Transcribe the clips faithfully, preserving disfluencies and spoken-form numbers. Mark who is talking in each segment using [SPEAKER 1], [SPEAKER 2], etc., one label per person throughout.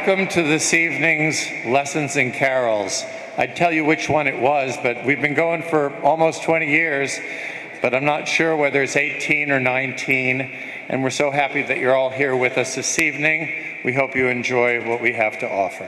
[SPEAKER 1] Welcome to this evening's Lessons and Carols. I'd tell you which one it was, but we've been going for almost twenty years, but I'm not sure whether it's eighteen or nineteen, and we're so happy that you're all here with us this evening. We hope you enjoy what we have to offer.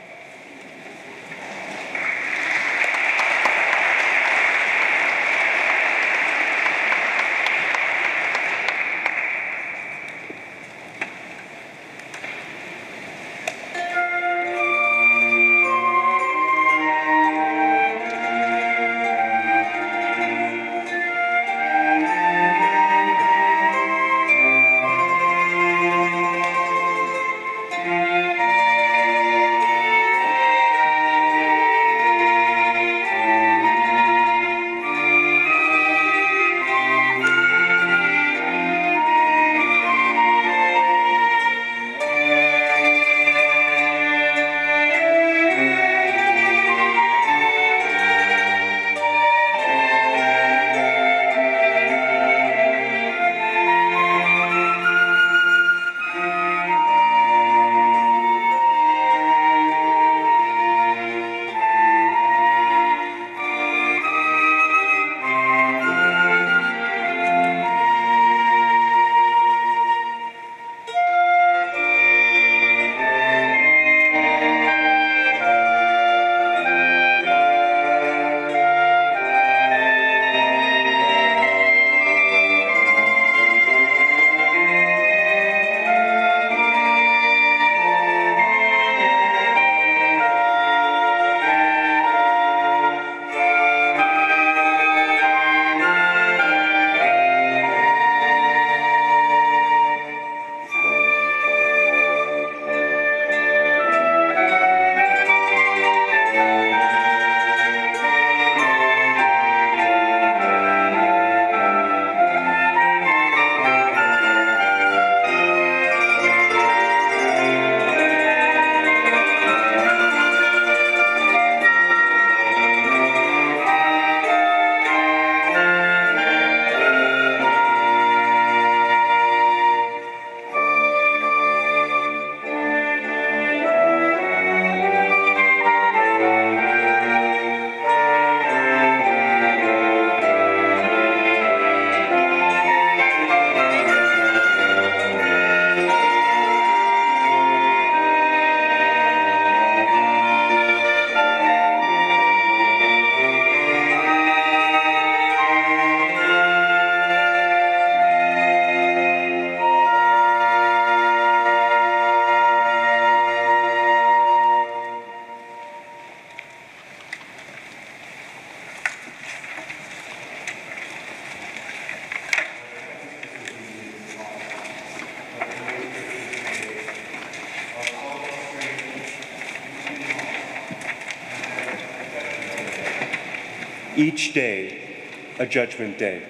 [SPEAKER 2] Each day, a judgment day.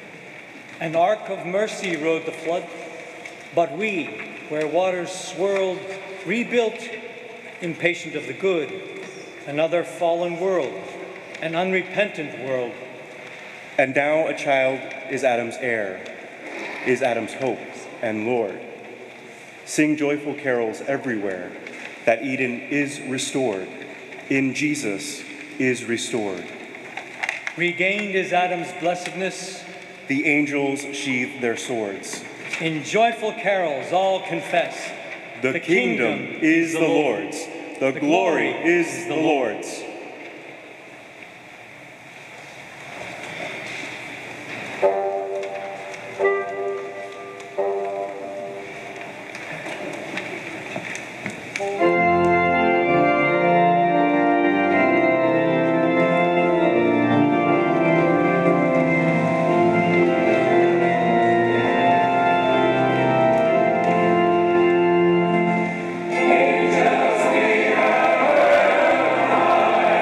[SPEAKER 3] An ark of mercy rode the flood, but we, where waters swirled, rebuilt, impatient of the good, another fallen world, an unrepentant world.
[SPEAKER 2] And now a child is Adam's heir, is Adam's hope and Lord. Sing joyful carols everywhere, that Eden is restored, in Jesus is restored.
[SPEAKER 3] Regained is Adam's blessedness.
[SPEAKER 2] The angels sheathe their swords.
[SPEAKER 3] In joyful carols all confess.
[SPEAKER 2] The, the kingdom, kingdom is the Lord's. The, the glory is the Lord's.
[SPEAKER 4] Angels, we have heard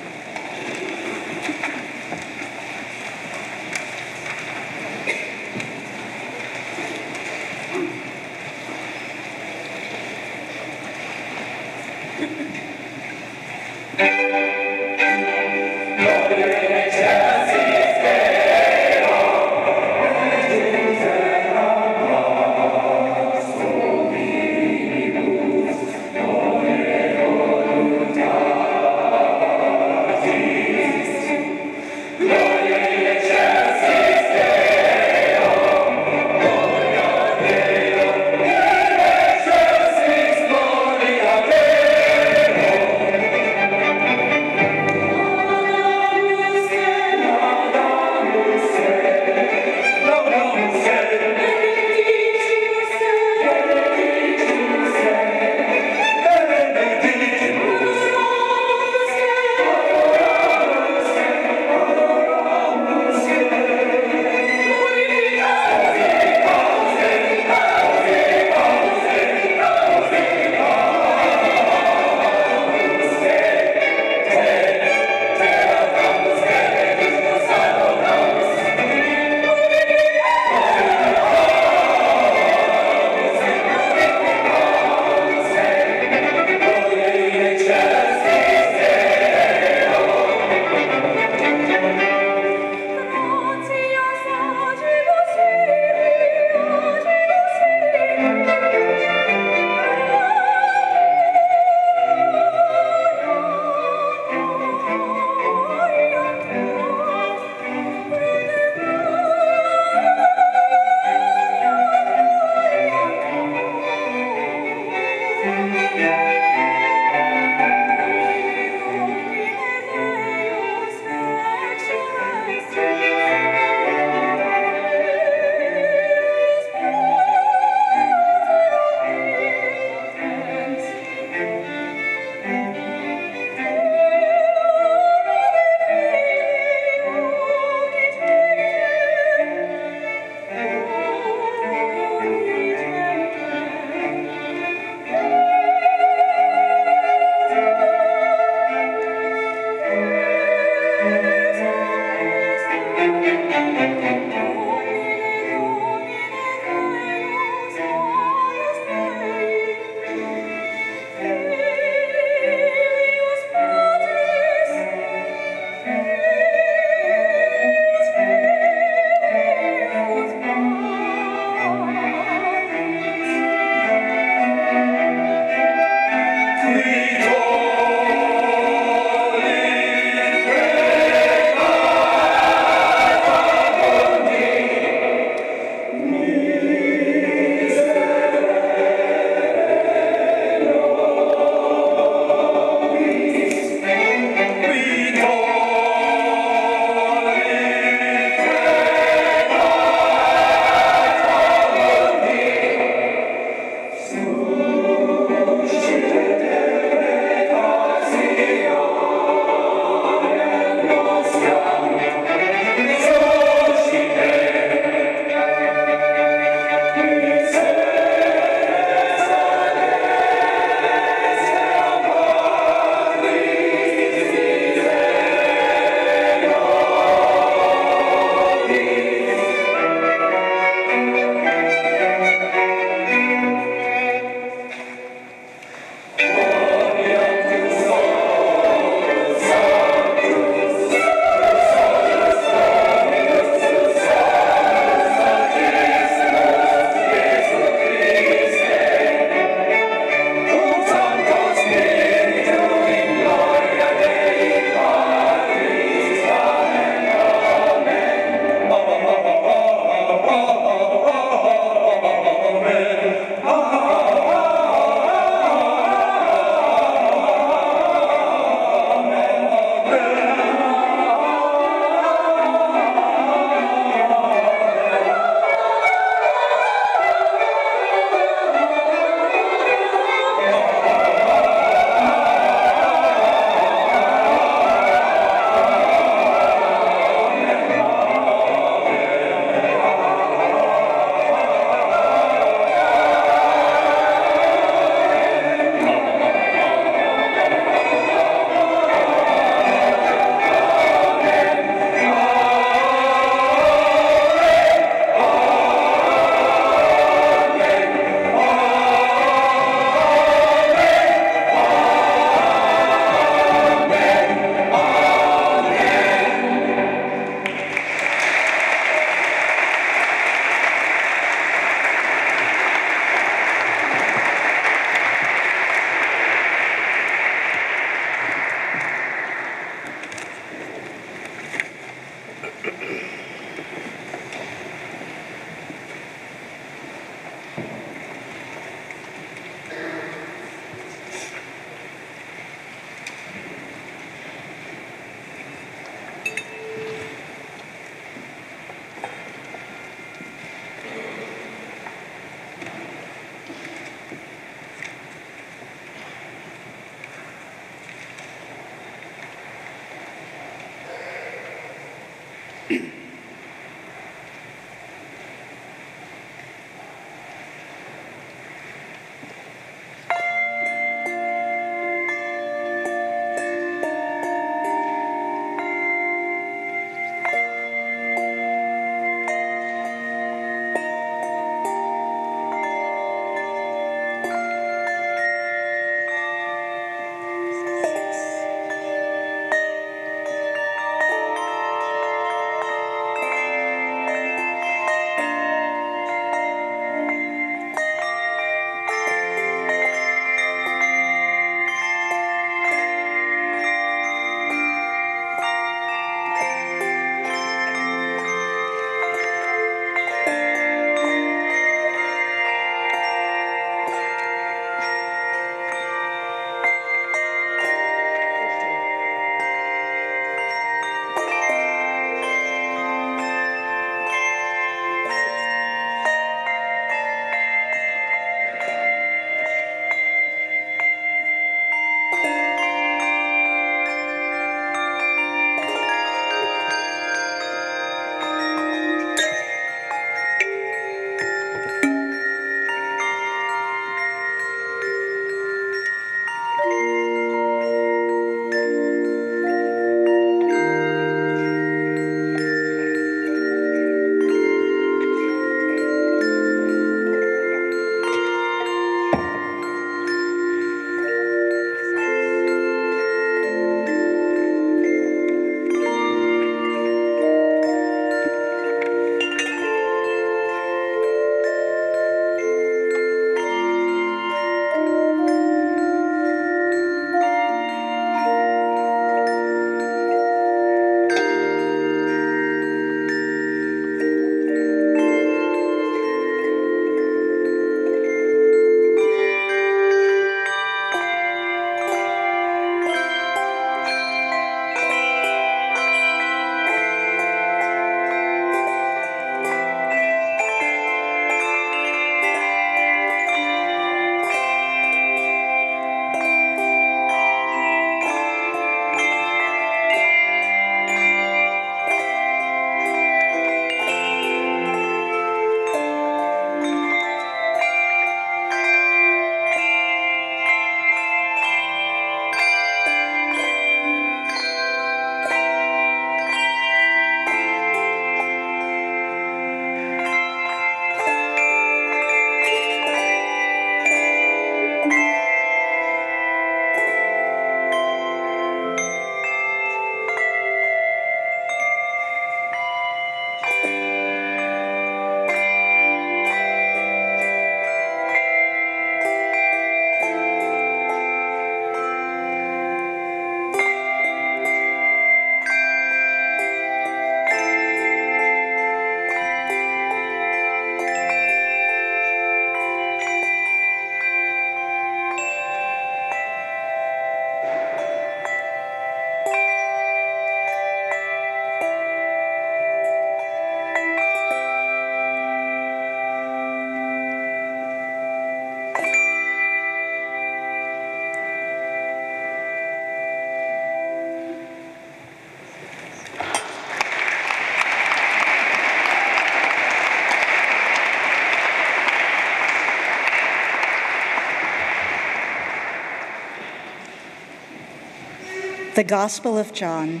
[SPEAKER 4] The Gospel of John.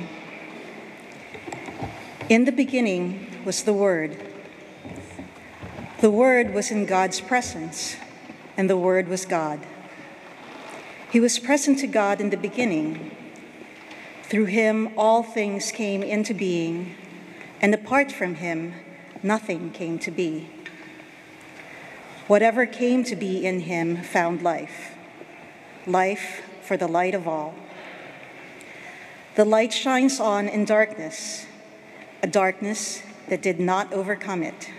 [SPEAKER 4] In the beginning was the Word. The Word was in God's presence, and the Word was God. He was present to God in the beginning. Through him all things came into being, and apart from him nothing came to be. Whatever came to be in him found life, life for the light of all. The light shines on in darkness, a darkness that did not overcome it.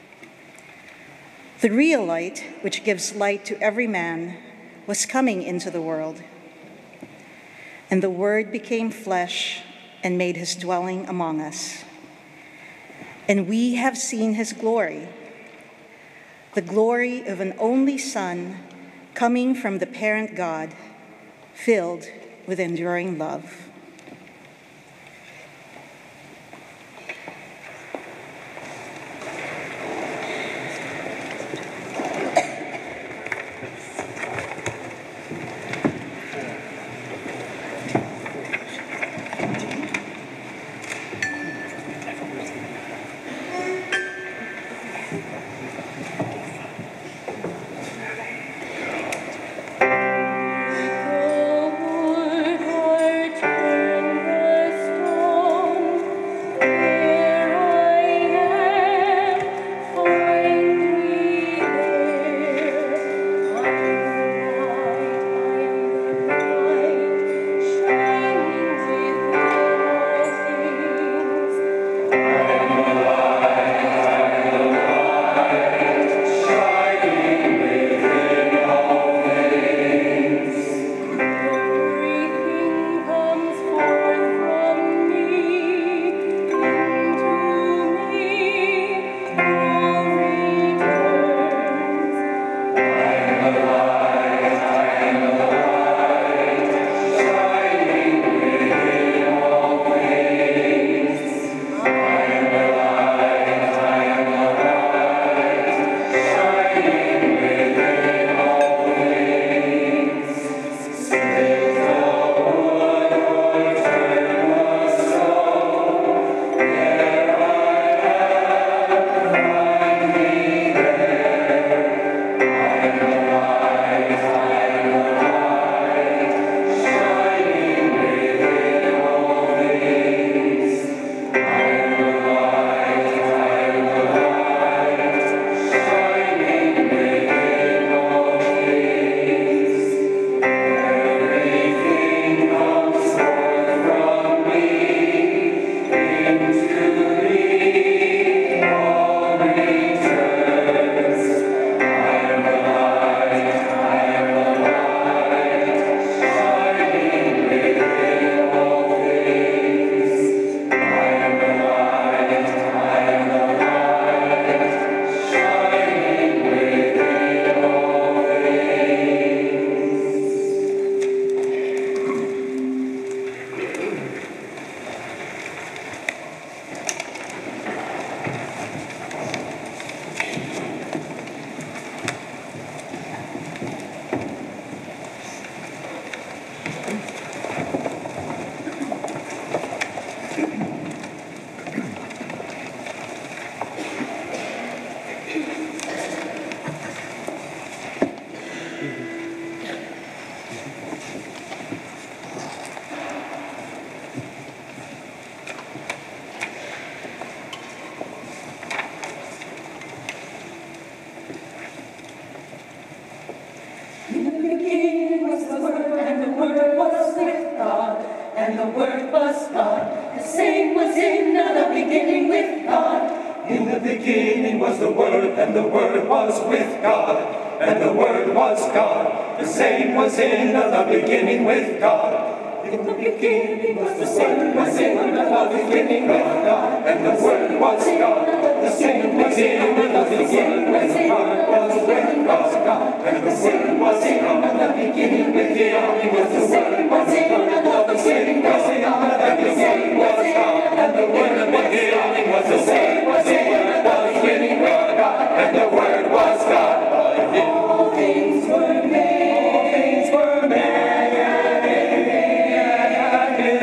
[SPEAKER 4] The real light, which gives light to every man, was coming into the world. And the Word became flesh and made his dwelling among us. And we have seen his glory, the glory of an only Son coming from the parent God, filled with enduring love.
[SPEAKER 5] All things were made.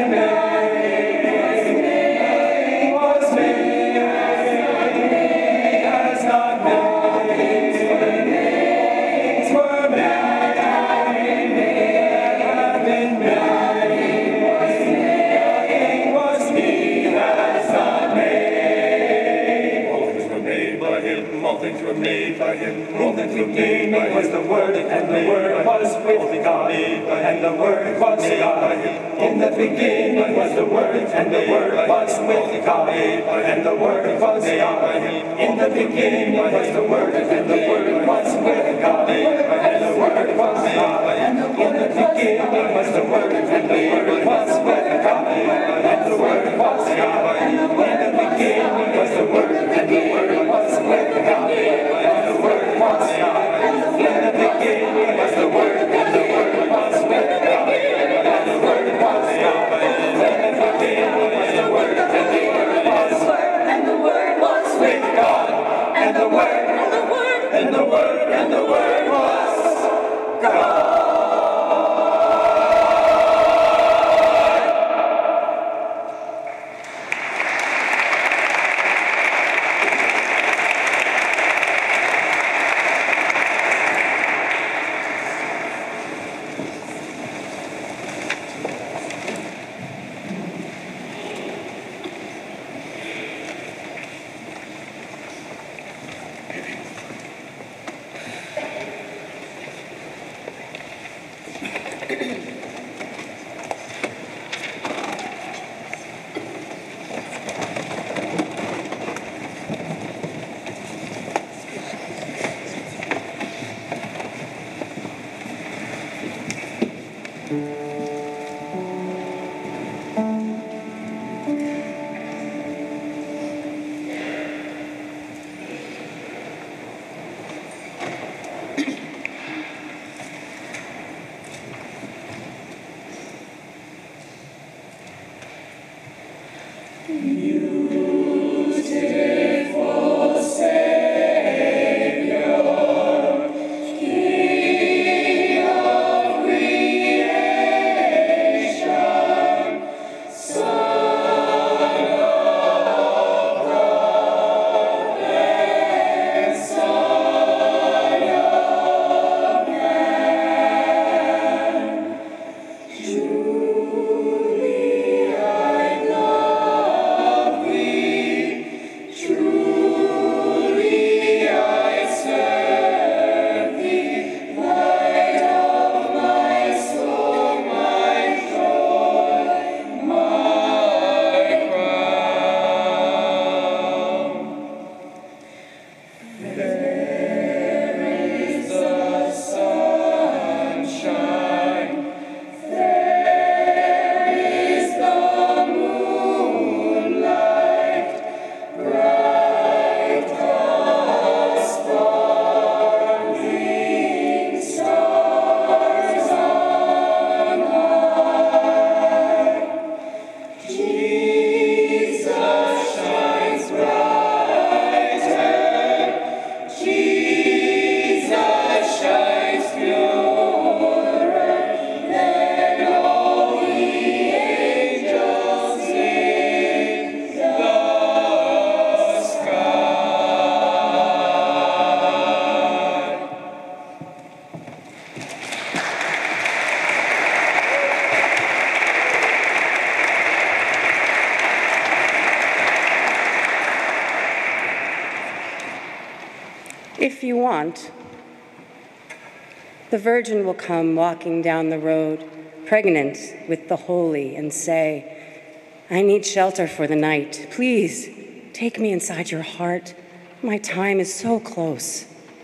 [SPEAKER 5] were made by him. In the beginning was the Word, and the Word was with God, and the Word was God. In the beginning was the Word, and the Word was with God, and the Word was God. In the beginning was the Word, and the Word was with God, and the Word was God. In the beginning was the Word, and the Word was with God, and the Word was God. In the beginning was the Word, and the Word was with God, and the Word was God. In the beginning was the Word, and the Word was with God, and the Word was God. In the beginning was the Word, and the Word was Word, and the Word was with God, and the Word, and the Word, and the Word, and the Word was God.
[SPEAKER 6] If you want, the Virgin will come walking down the road, pregnant with the holy, and say, I need shelter for the night. Please, take me inside your heart. My time is so close.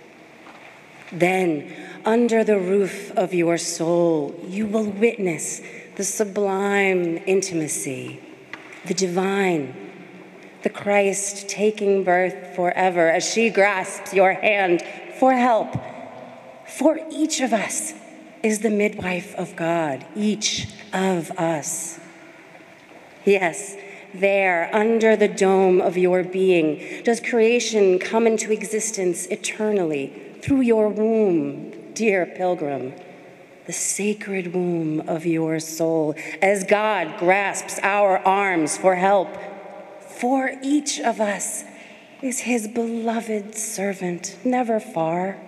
[SPEAKER 6] Then, under the roof of your soul, you will witness the sublime intimacy, the divine, the Christ taking birth forever as she grasps your hand for help. For each of us is the midwife of God, each of us. Yes, there, under the dome of your being, does creation come into existence eternally through your womb, dear pilgrim, the sacred womb of your soul, as God grasps our arms for help. For each of us is his beloved servant, never far.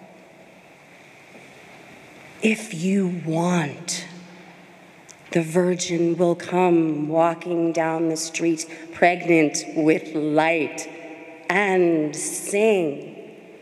[SPEAKER 6] If you want, the Virgin will come walking down the street, pregnant with light, and sing,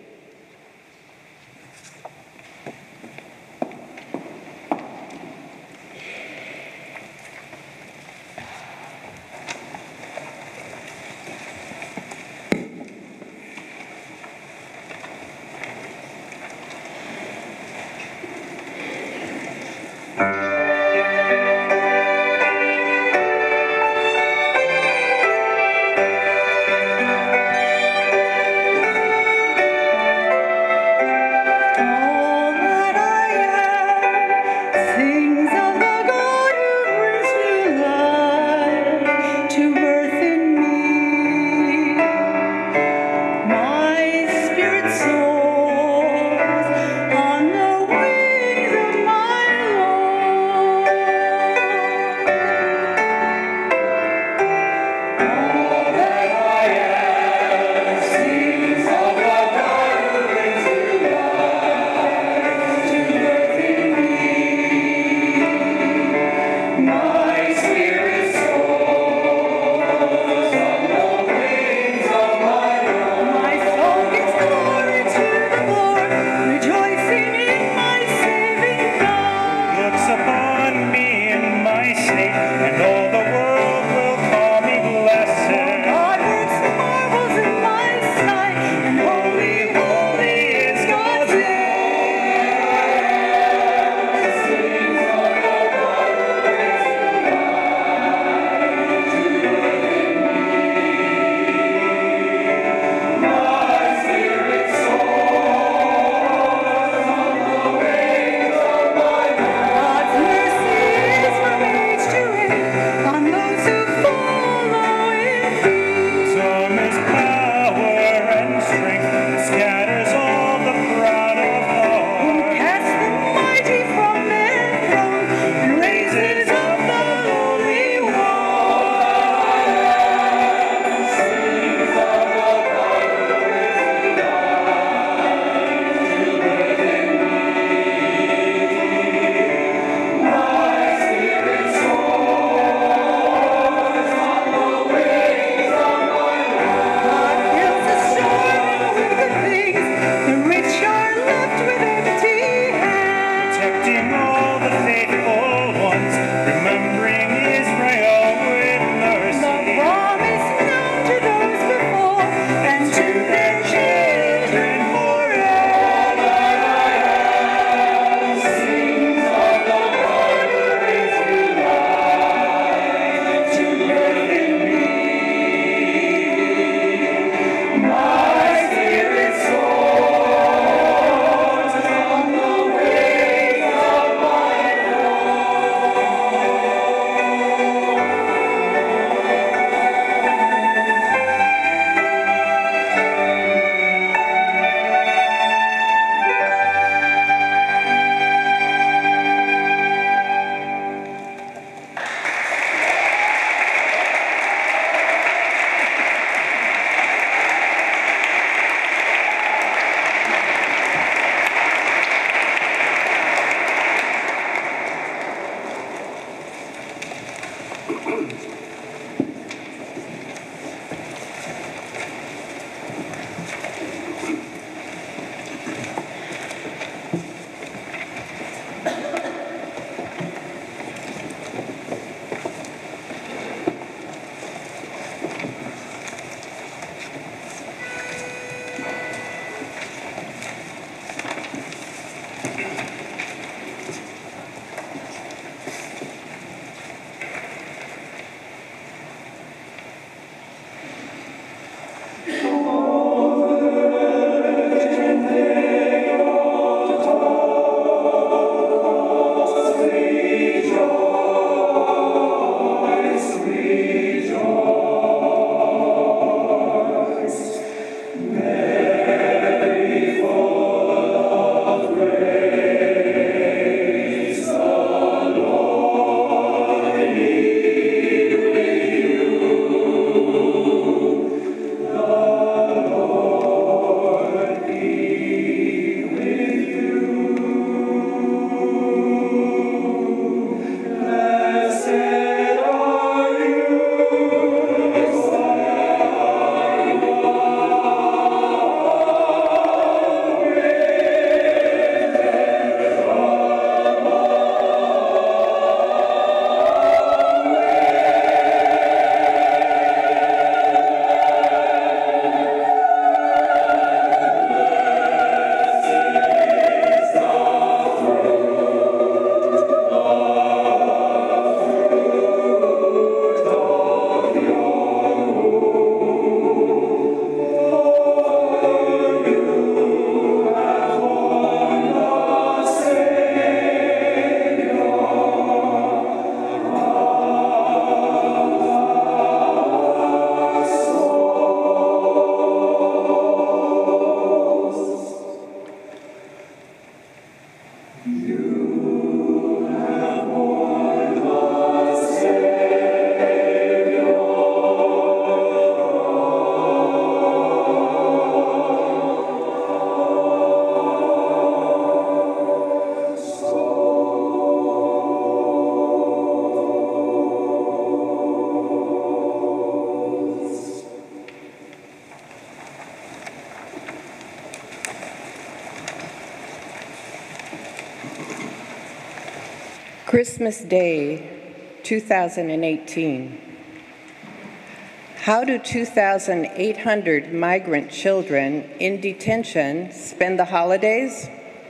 [SPEAKER 7] Christmas Day, two thousand eighteen. How do two thousand eight hundred migrant children in detention spend the holidays?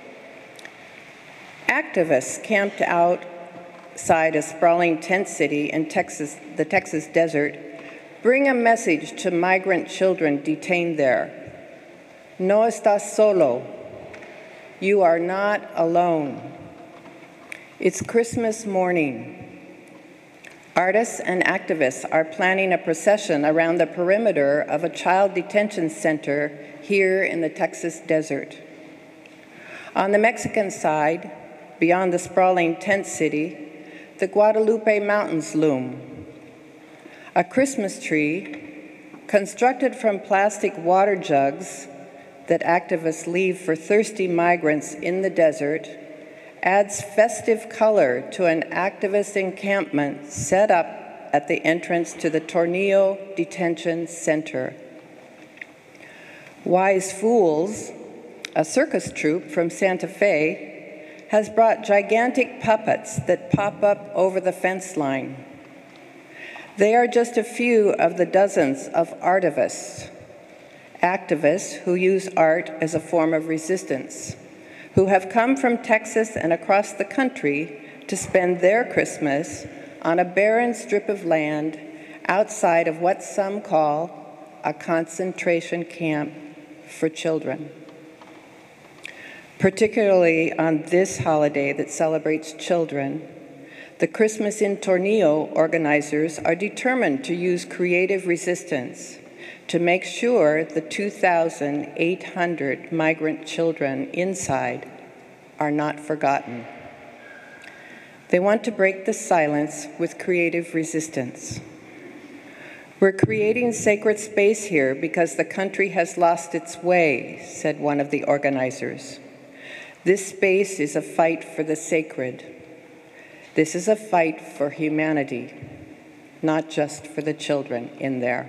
[SPEAKER 7] Activists camped outside a sprawling tent city in Texas, the Texas desert, bring a message to migrant children detained there. No estás solo. You are not alone. It's Christmas morning. Artists and activists are planning a procession around the perimeter of a child detention center here in the Texas desert. On the Mexican side, beyond the sprawling tent city, the Guadalupe Mountains loom. A Christmas tree, constructed from plastic water jugs that activists leave for thirsty migrants in the desert, adds festive color to an activist encampment set up at the entrance to the Tornillo Detention Center. Wise Fools, a circus troupe from Santa Fe, has brought gigantic puppets that pop up over the fence line. They are just a few of the dozens of artivists, activists who use art as a form of resistance, who have come from Texas and across the country to spend their Christmas on a barren strip of land outside of what some call a concentration camp for children. Particularly on this holiday that celebrates children, the Christmas in Tornillo organizers are determined to use creative resistance to make sure the two thousand eight hundred migrant children inside are not forgotten. They want to break the silence with creative resistance. We're creating sacred space here because the country has lost its way, said one of the organizers. This space is a fight for the sacred. This is a fight for humanity, not just for the children in there.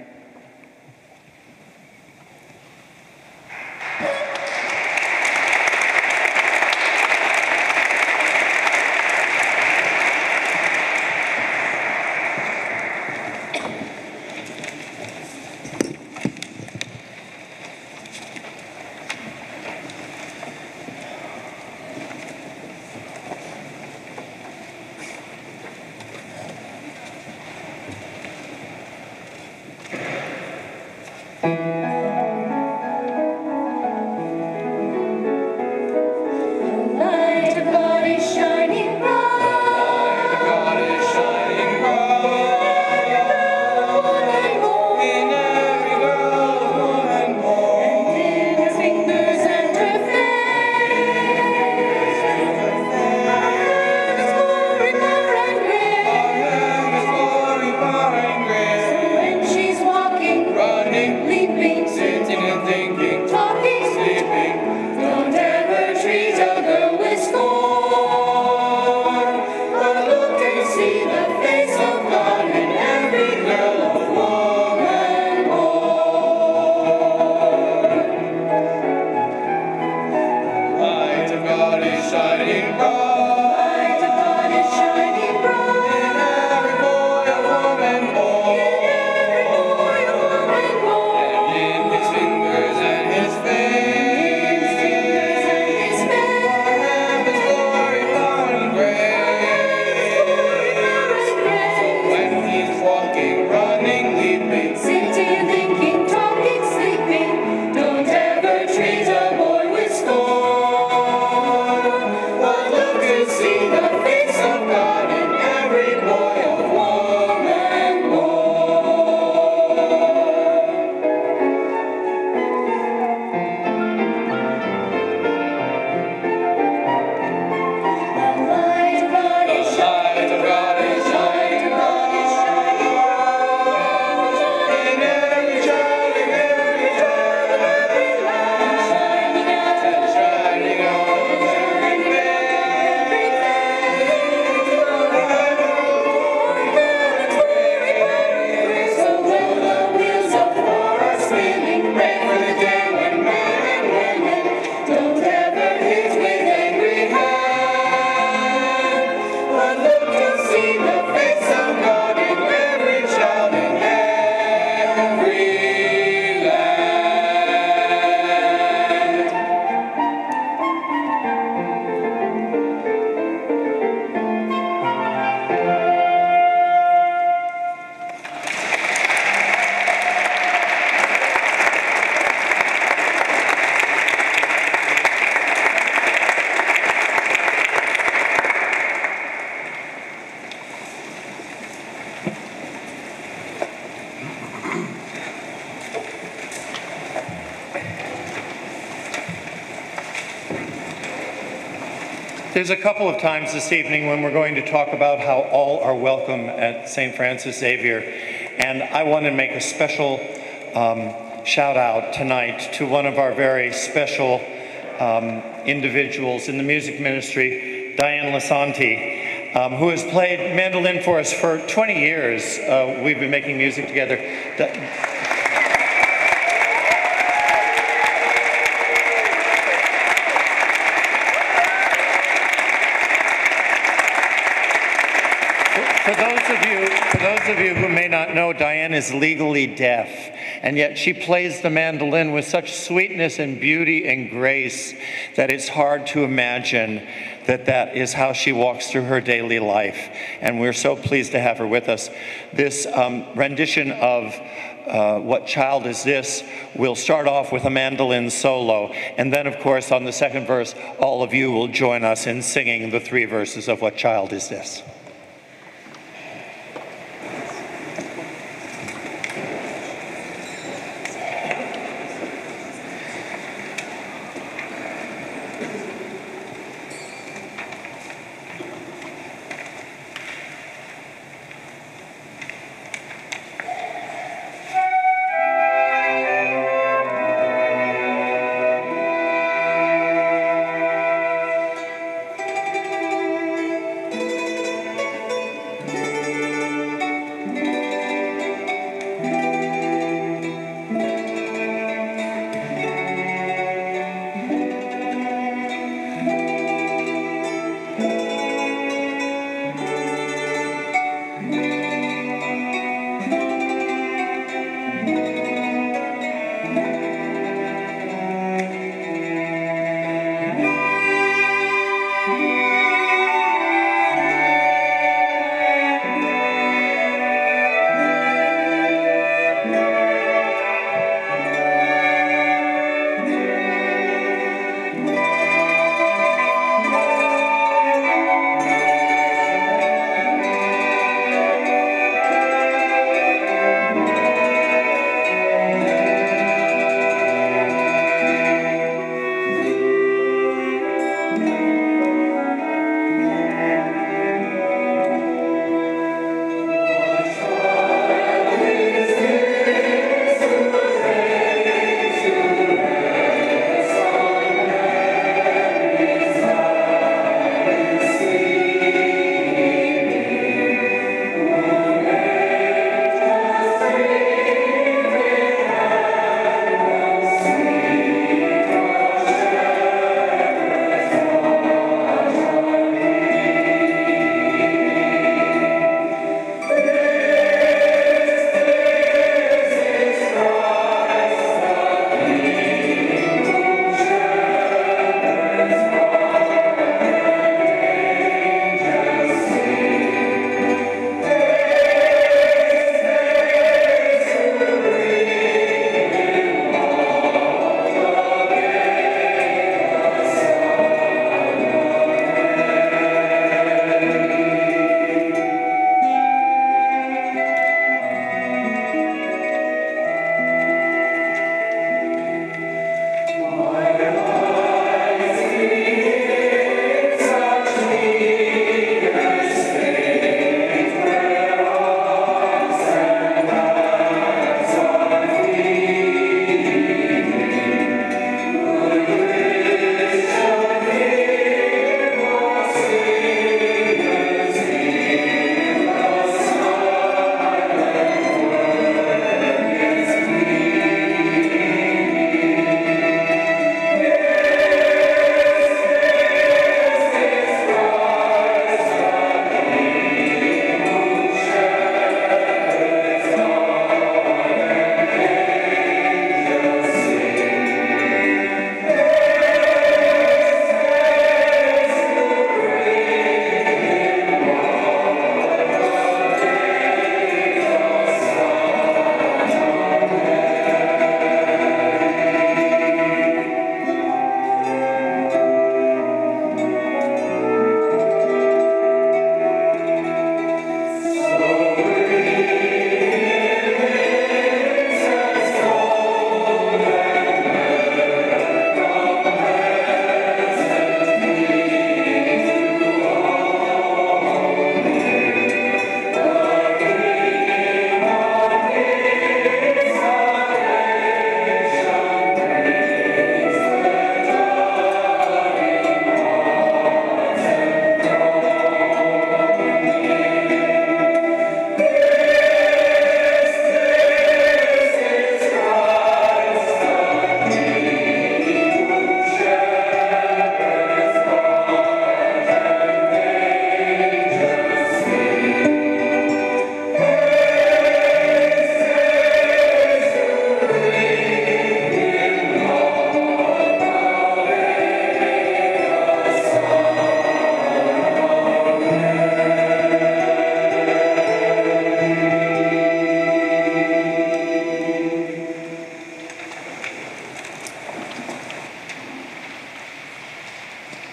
[SPEAKER 5] Boy,
[SPEAKER 1] There's a couple of times this evening when we're going to talk about how all are welcome at Saint Francis Xavier. And I want to make a special um, shout out tonight to one of our very special um, individuals in the music ministry, Diane Lasanti, um, who has played mandolin for us for twenty years. Uh, we've been making music together. Di- For those of you, for those of you who may not know, Diane is legally deaf, and yet she plays the mandolin with such sweetness and beauty and grace that it's hard to imagine that that is how she walks through her daily life. And we're so pleased to have her with us. This um, rendition of uh, What Child Is This will start off with a mandolin solo, and then, of course, on the second verse, all of you will join us in singing the three verses of What Child Is This?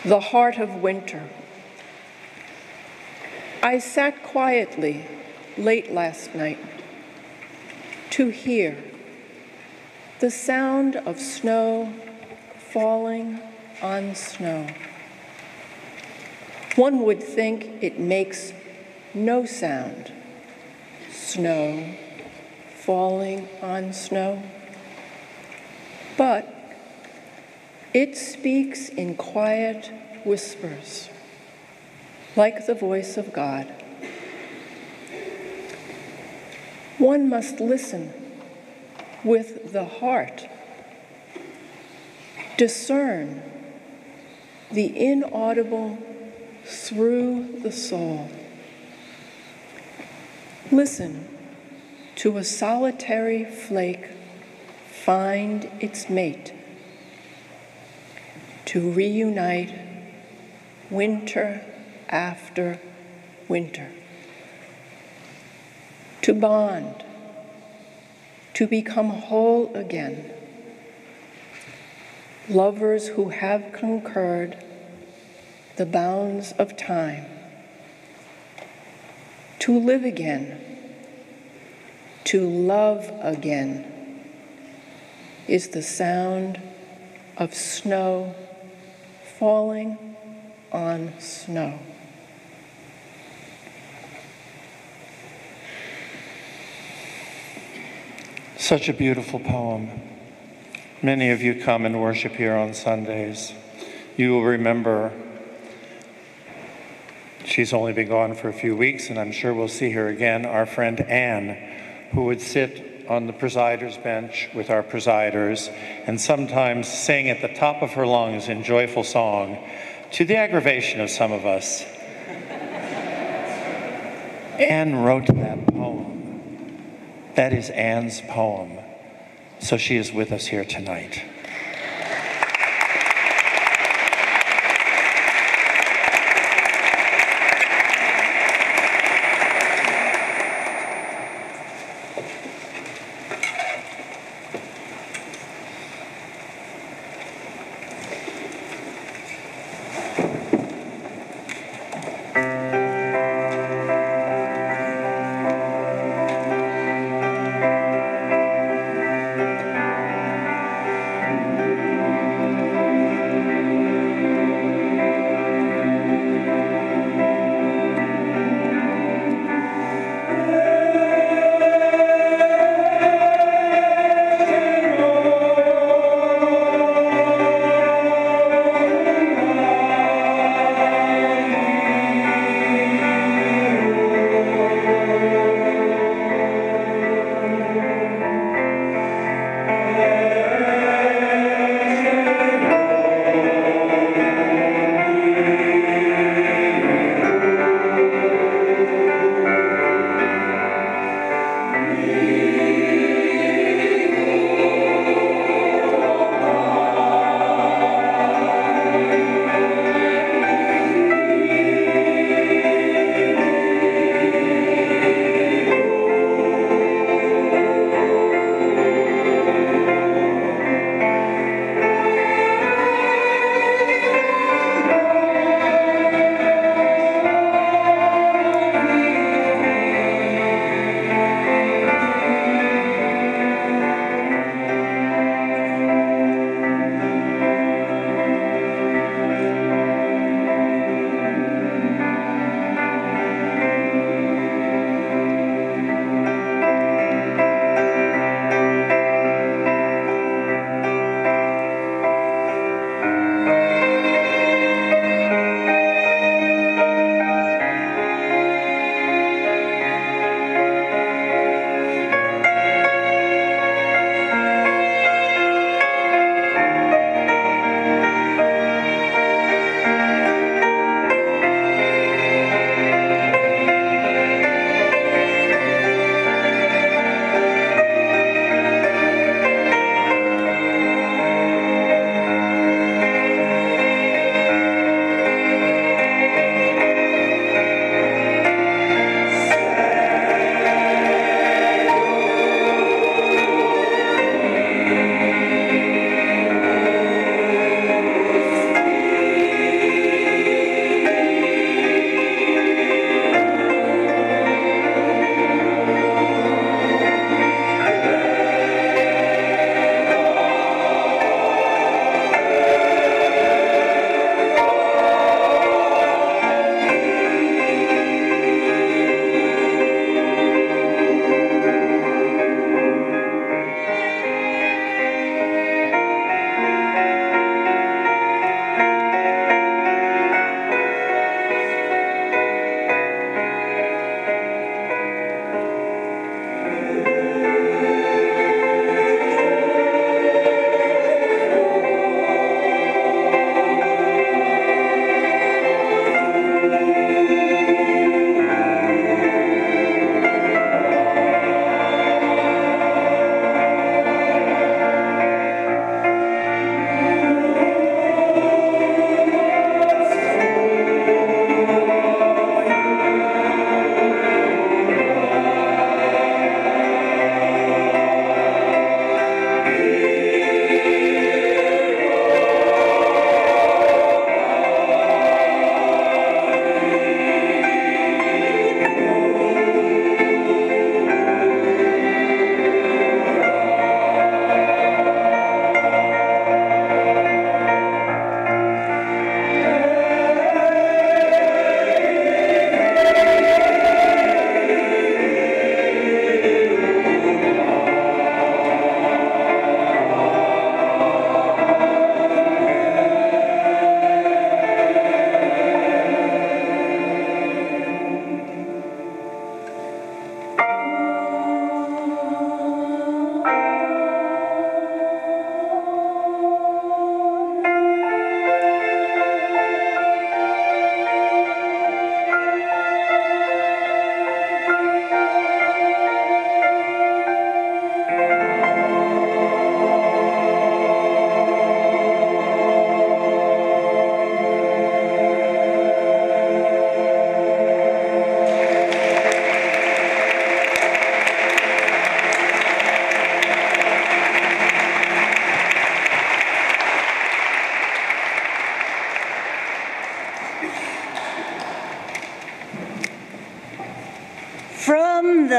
[SPEAKER 8] the heart of winter. I sat quietly late last night to hear the sound of snow falling on snow. One would think it makes no sound, snow falling on snow, but it speaks in quiet whispers, like the voice of God. One must listen with the heart, discern the inaudible through the soul. Listen to a solitary flake find its mate, to reunite winter after winter, to bond, to become whole again, lovers who have conquered the bounds of time, to live again, to love again, is the sound of snow falling on snow.
[SPEAKER 1] Such a beautiful poem. Many of you come and worship here on Sundays. You will remember she's only been gone for a few weeks, and I'm sure we'll see her again, our friend Anne, who would sit on the presider's bench with our presiders and sometimes sing at the top of her lungs in joyful song, to the aggravation of some of us. Anne wrote that poem. That is Anne's poem. So she is with us here tonight.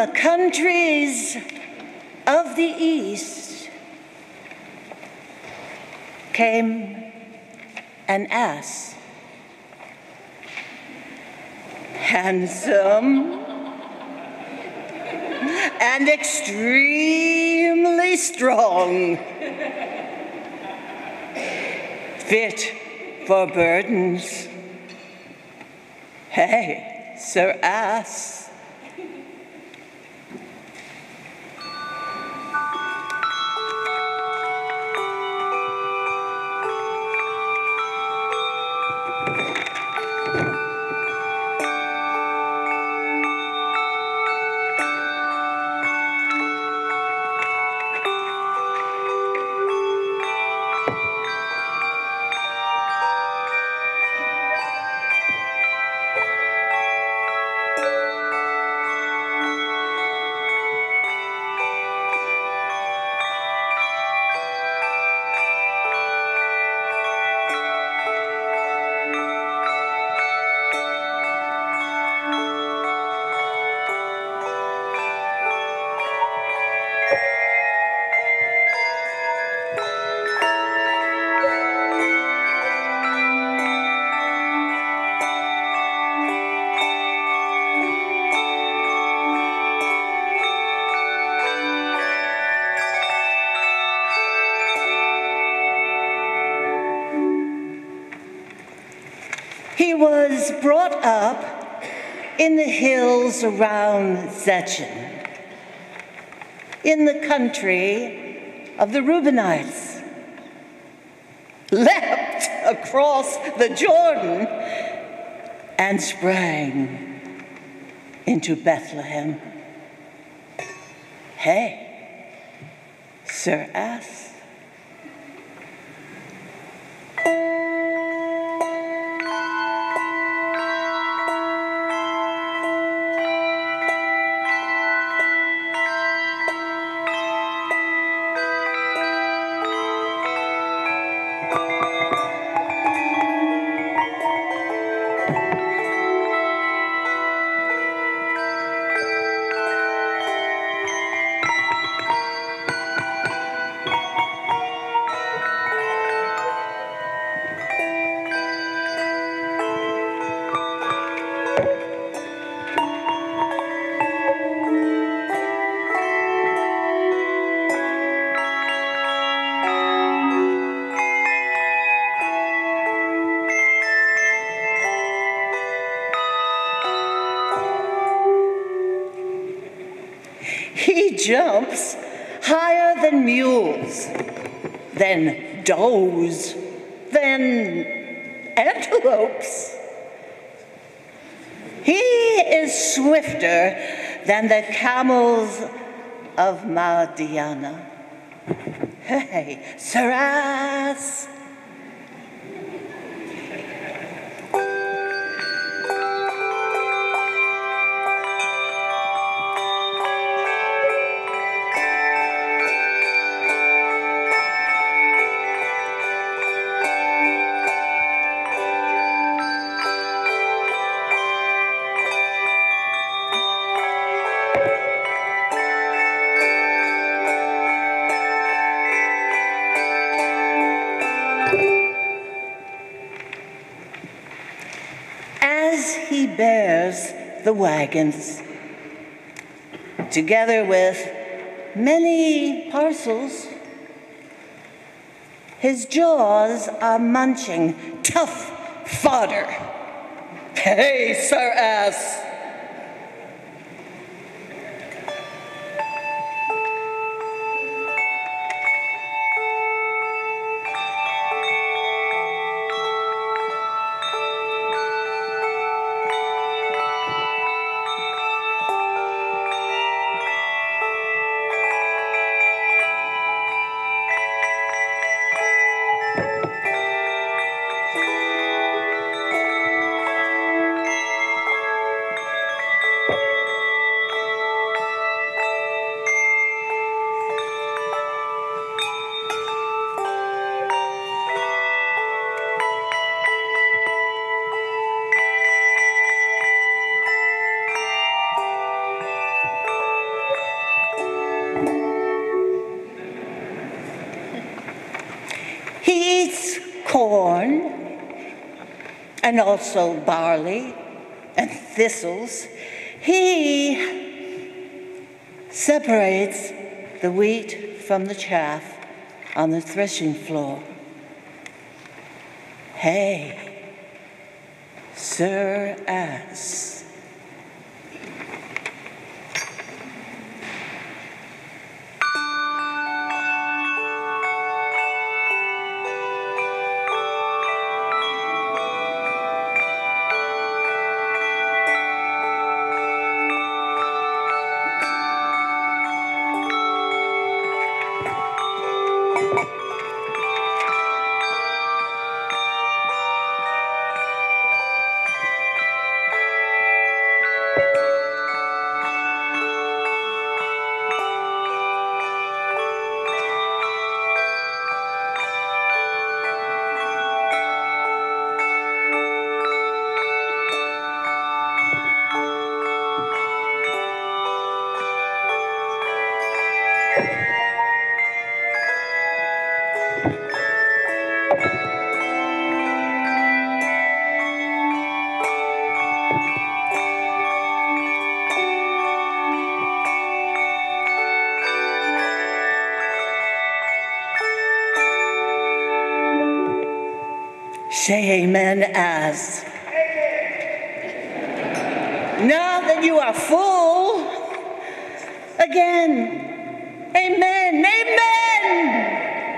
[SPEAKER 9] the countries of the East came an ass, handsome and extremely strong, fit for burdens. Hey, Sir Ass. He was brought up in the hills around Zhukovskaya, in the country of the Reubenites, leapt across the Jordan and sprang into Bethlehem. Hey, Sir Ass. He jumps higher than mules, than does, than antelopes. He is swifter than the camels of Mardiana. Hey, Sir Ass. Bears the wagons, together with many parcels. His jaws are munching tough fodder. Hey, Sir Ass. corn, and also barley and thistles. He separates the wheat from the chaff on the threshing floor. Hey, Sir Ass. Say amen as. Now that you are full, again, amen, amen.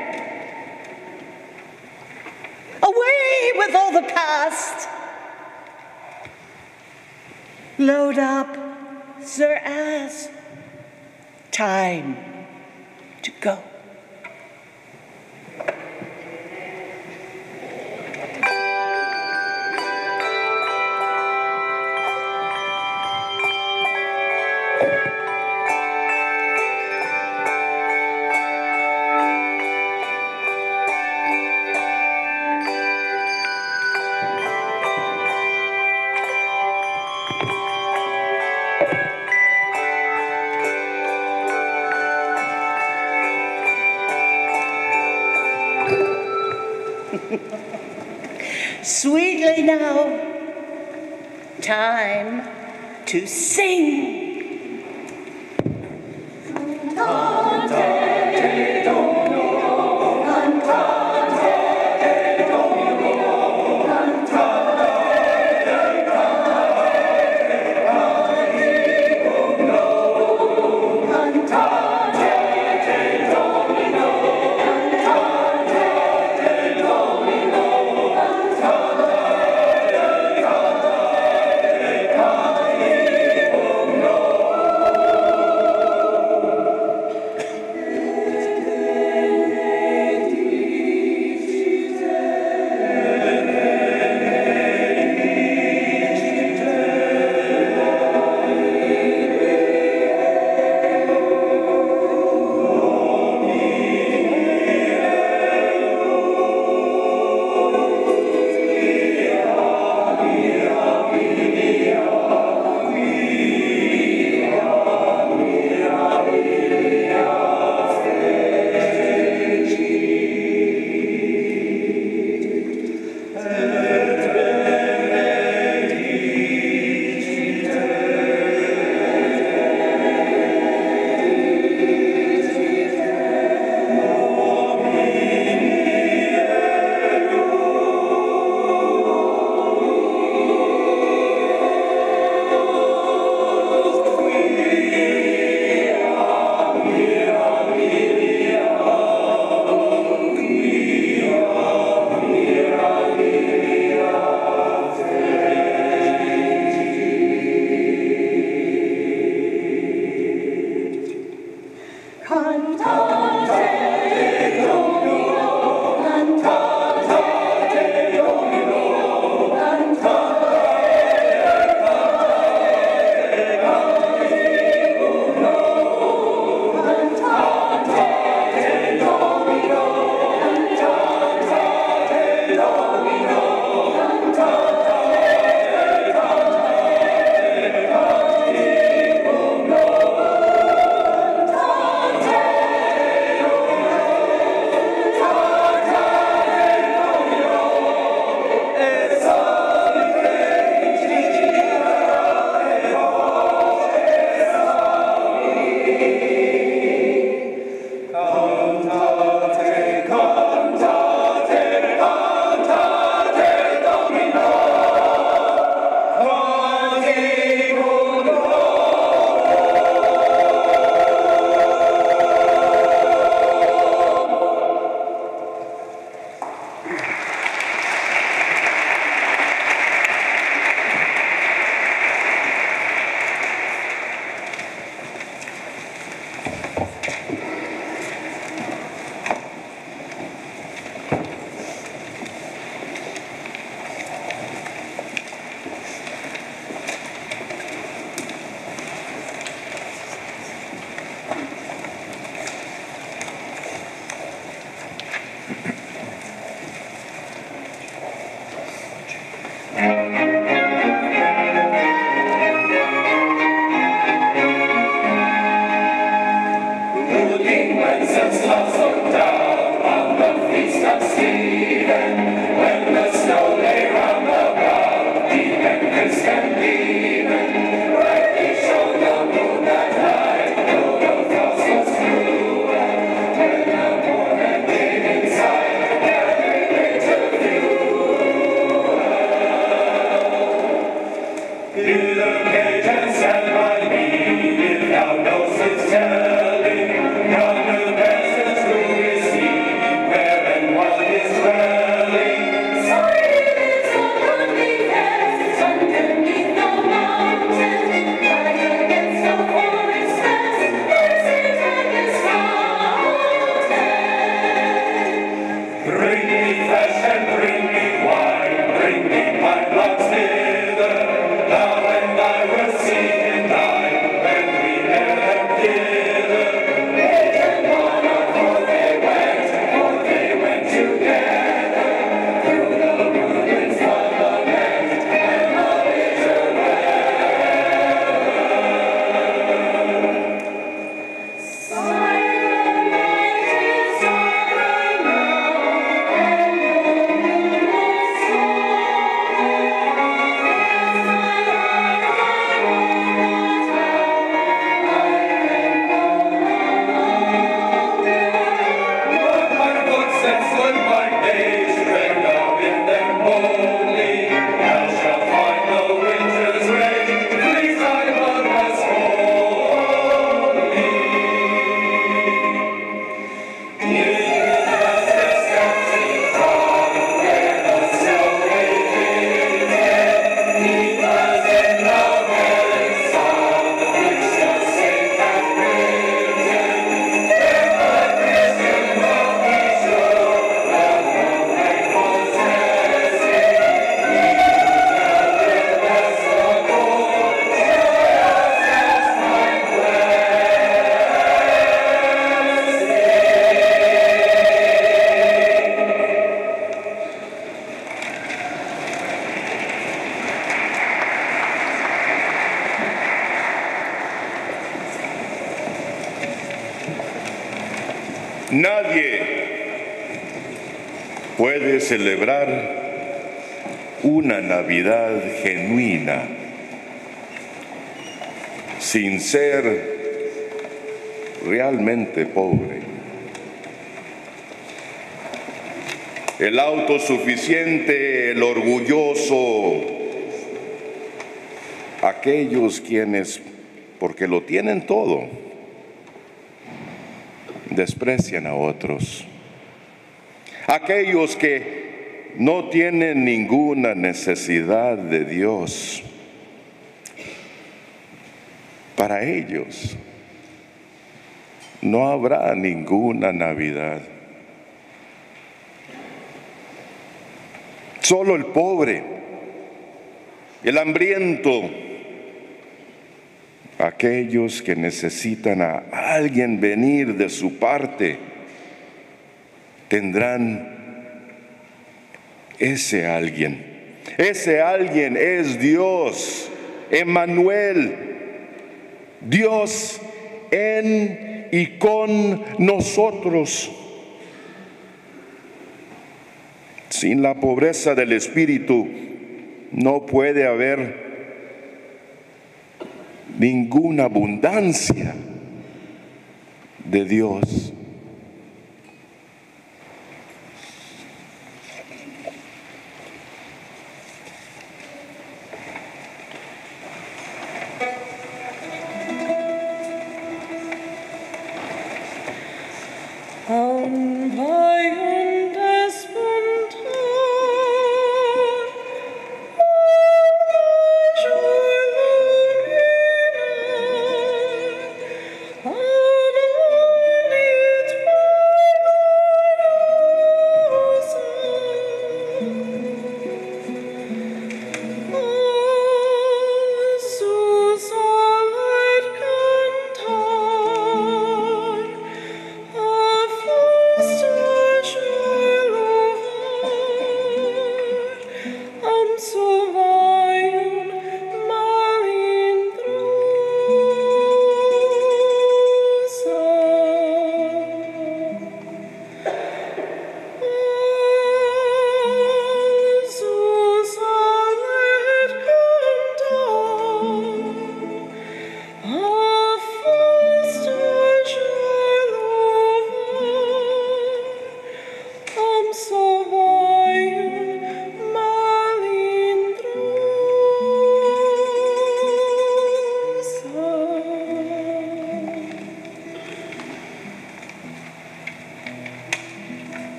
[SPEAKER 9] Away with all the past. Load up, Sir Ass. Time to go. Sweetly now, time to sing.
[SPEAKER 5] No.
[SPEAKER 10] Nadie puede celebrar una Navidad genuina sin ser realmente pobre. El autosuficiente, el orgulloso, aquellos quienes, porque lo tienen todo, desprecian a otros. Aquellos que no tienen ninguna necesidad de Dios. Para ellos no habrá ninguna Navidad. Solo el pobre, el hambriento, aquellos que necesitan a alguien venir de su parte, tendrán ese alguien. Ese alguien es Dios, Emmanuel, Dios en y con nosotros. Sin la pobreza del espíritu no puede haber ninguna abundancia de Dios.
[SPEAKER 11] Sure.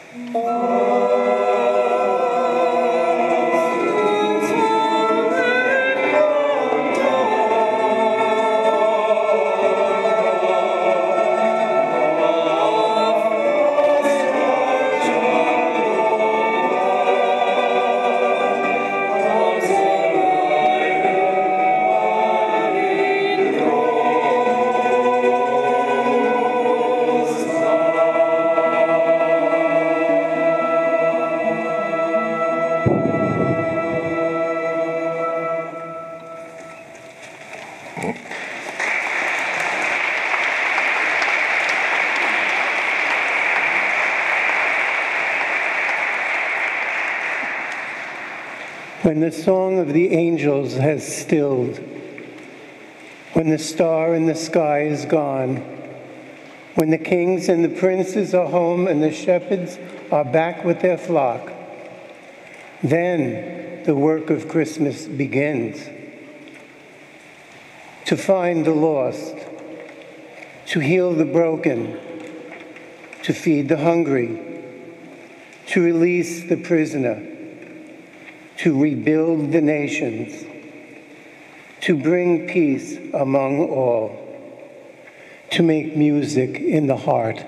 [SPEAKER 11] When the song of the angels has stilled, when the star in the sky is gone, when the kings and the princes are home and the shepherds are back with their flock, then the work of Christmas begins. To find the lost, to heal the broken, to feed the hungry, to release the prisoner, to rebuild the nations, to bring peace among all, to make music in the heart.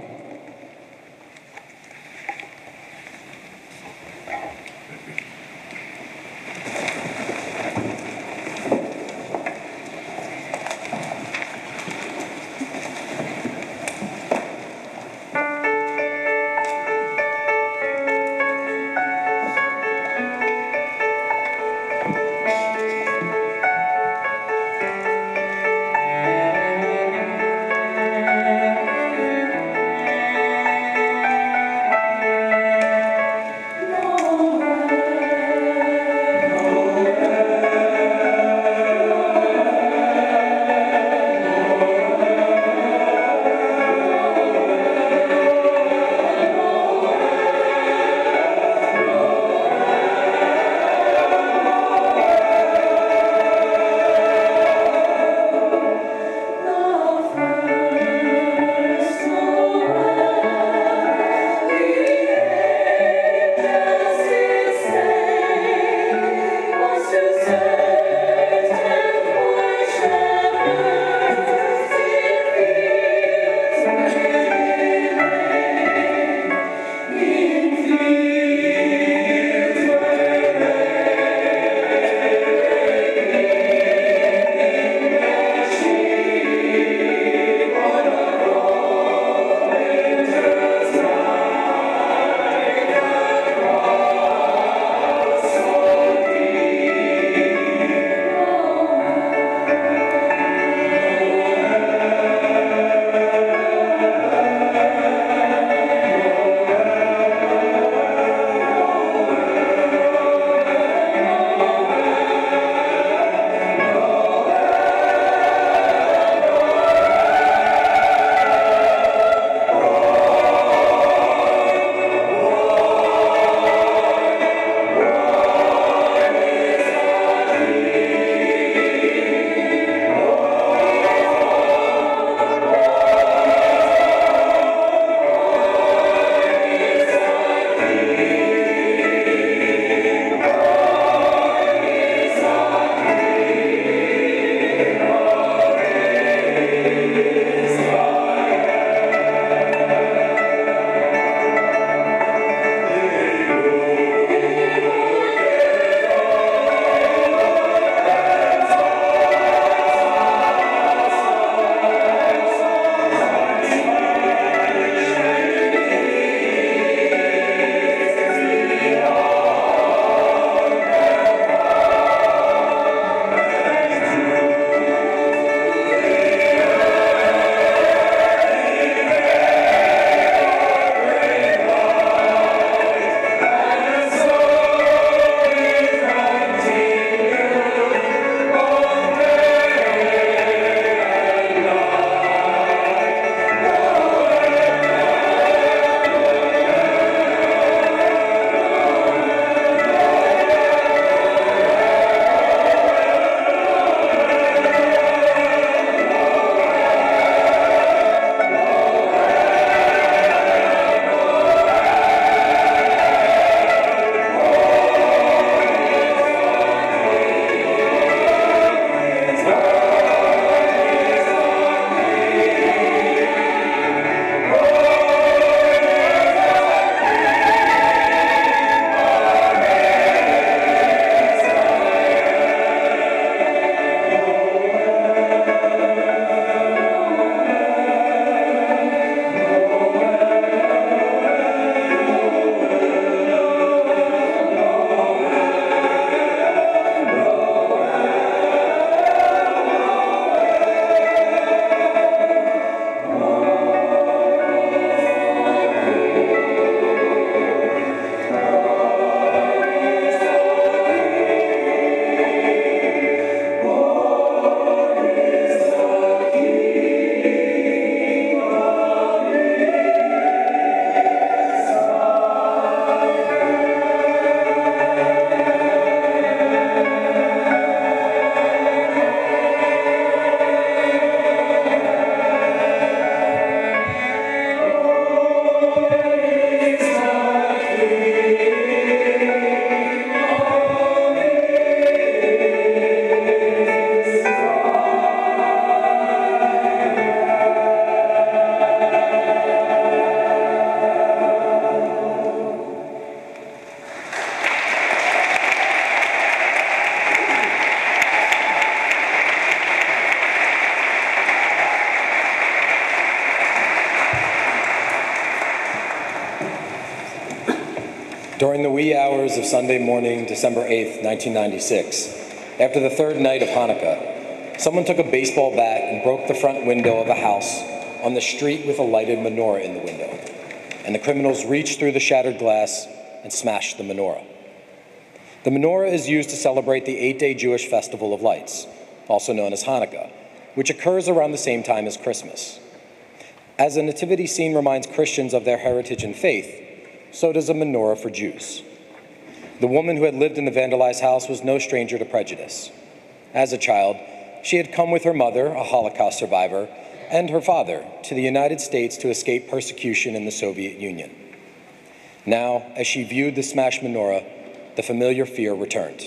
[SPEAKER 12] During the wee hours of Sunday morning, December eighth, nineteen ninety-six, after the third night of Hanukkah, someone took a baseball bat and broke the front window of a house on the street with a lighted menorah in the window, and the criminals reached through the shattered glass and smashed the menorah. The menorah is used to celebrate the eight-day Jewish festival of lights, also known as Hanukkah, which occurs around the same time as Christmas. As a nativity scene reminds Christians of their heritage and faith, so does a menorah for Jews. The woman who had lived in the vandalized house was no stranger to prejudice. As a child, she had come with her mother, a Holocaust survivor, and her father to the United States to escape persecution in the Soviet Union. Now, as she viewed the smashed menorah, the familiar fear returned.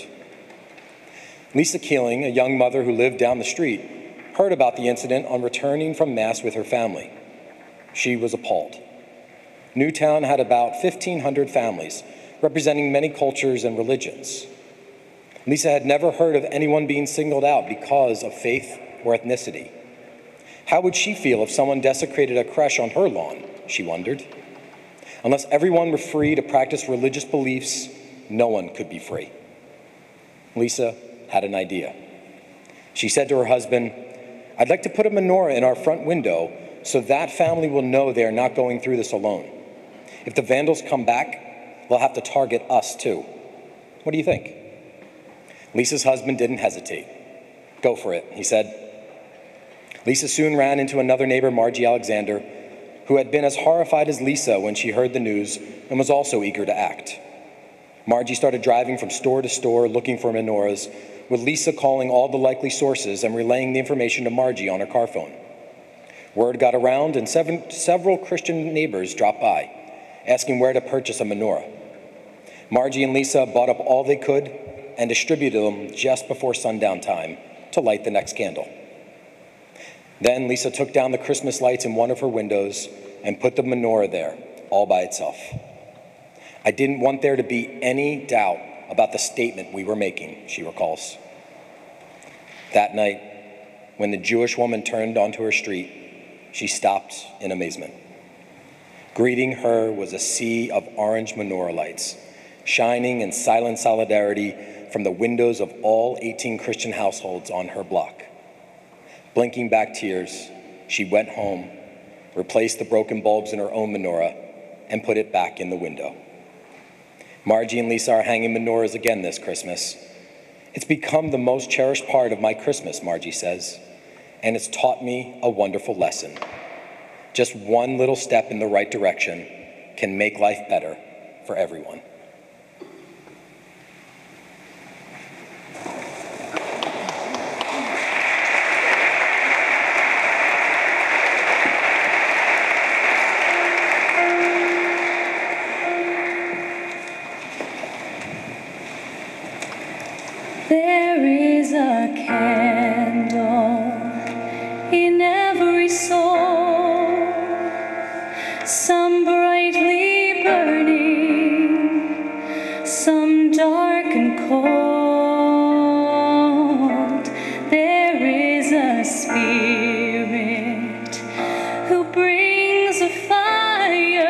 [SPEAKER 12] Lisa Keeling, a young mother who lived down the street, heard about the incident on returning from Mass with her family. She was appalled. Newtown had about fifteen hundred families, representing many cultures and religions. Lisa had never heard of anyone being singled out because of faith or ethnicity. How would she feel if someone desecrated a creche on her lawn, she wondered. Unless everyone were free to practice religious beliefs, no one could be free. Lisa had an idea. She said to her husband, "I'd like to put a menorah in our front window so that family will know they are not going through this alone. If the vandals come back, they'll have to target us too. What do you think?" Lisa's husband didn't hesitate. "Go for it," he said. Lisa soon ran into another neighbor, Margie Alexander, who had been as horrified as Lisa when she heard the news and was also eager to act. Margie started driving from store to store looking for menorahs, with Lisa calling all the likely sources and relaying the information to Margie on her car phone. Word got around and seven, several Christian neighbors dropped by, asking where to purchase a menorah. Margie and Lisa bought up all they could and distributed them just before sundown time to light the next candle. Then Lisa took down the Christmas lights in one of her windows and put the menorah there, all by itself. "I didn't want there to be any doubt about the statement we were making," she recalls. That night, when the Jewish woman turned onto her street, she stopped in amazement. Greeting her was a sea of orange menorah lights, shining in silent solidarity from the windows of all eighteen Christian households on her block. Blinking back tears, she went home, replaced the broken bulbs in her own menorah, and put it back in the window. Margie and Lisa are hanging menorahs again this Christmas. "It's become the most cherished part of my Christmas," Margie says, "and it's taught me a wonderful lesson. Just one little step in the right direction can make life better for everyone."
[SPEAKER 13] There is a candle in every soul, some brightly burning, some dark and cold. There is a spirit who brings a fire,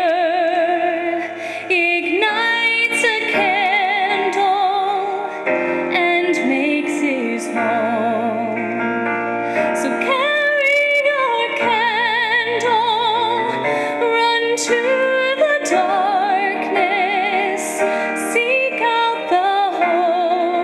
[SPEAKER 13] ignites a candle, and makes his home. So carry your candle, run to the darkness, seek out the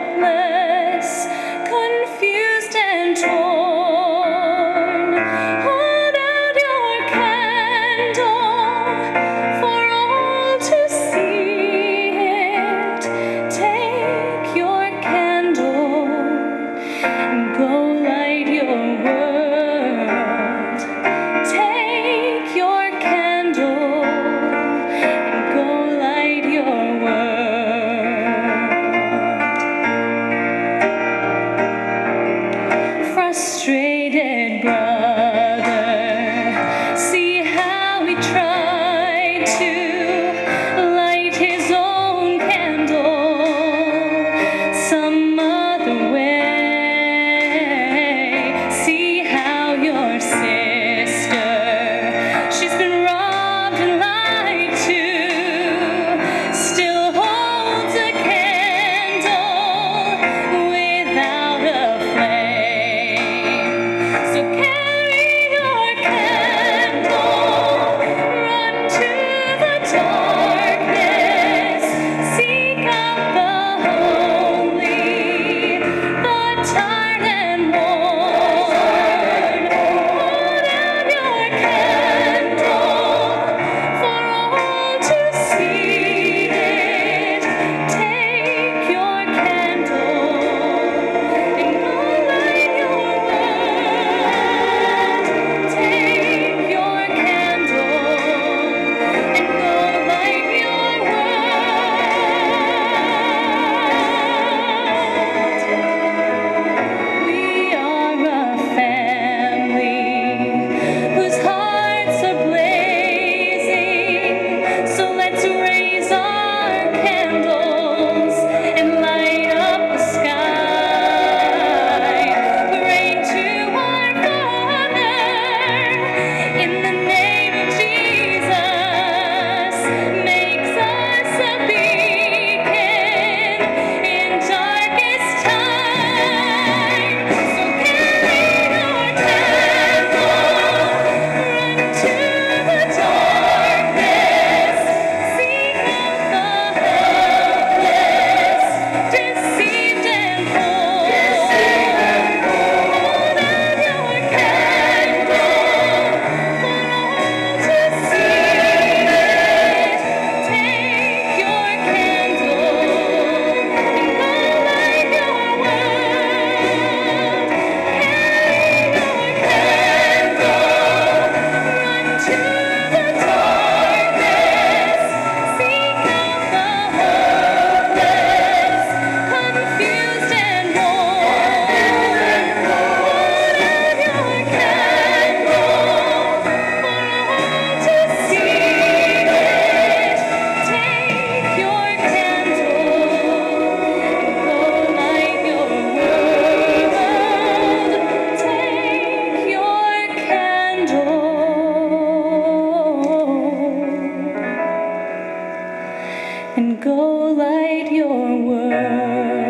[SPEAKER 13] and go light your world.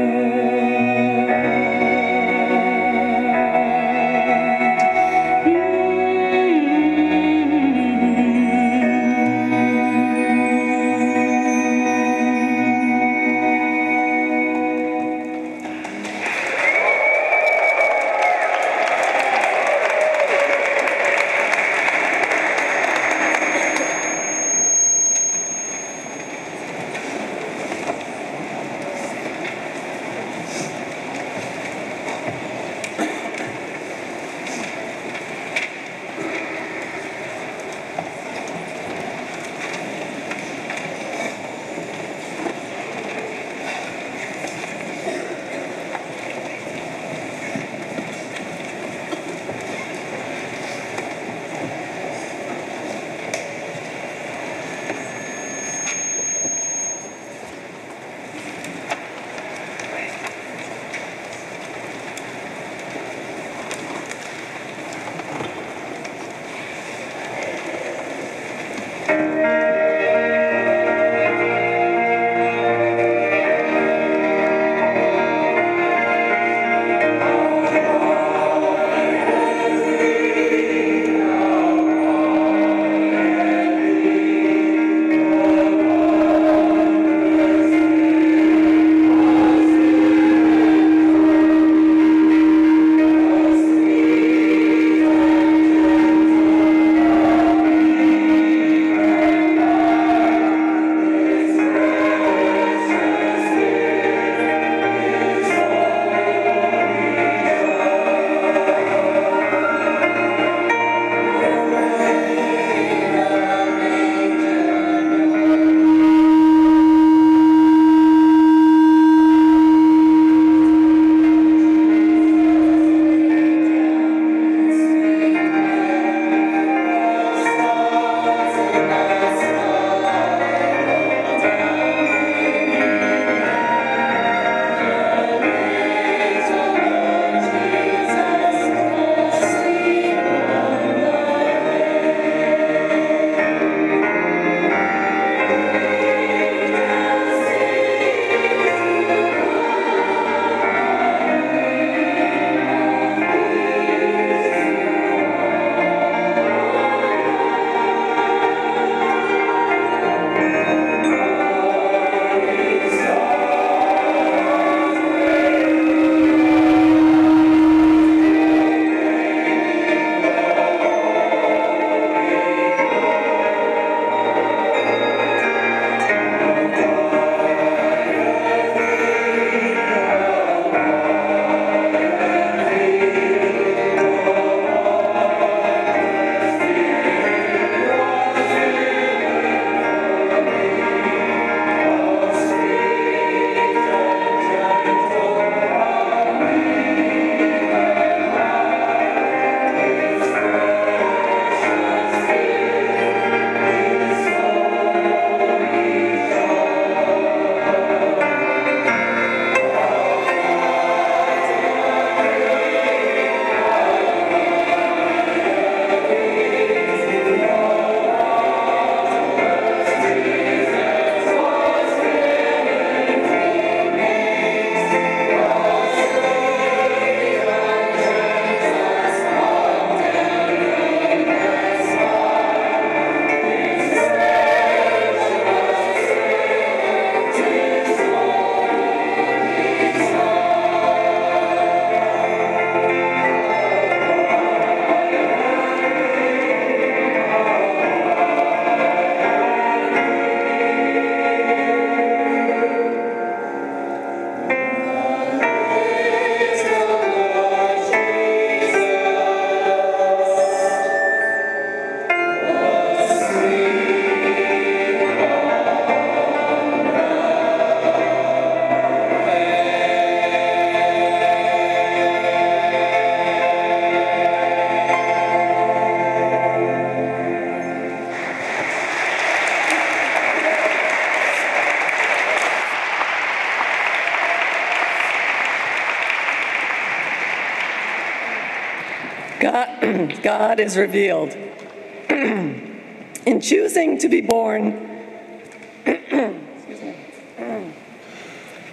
[SPEAKER 8] God, God is revealed. In choosing to be born, excuse me,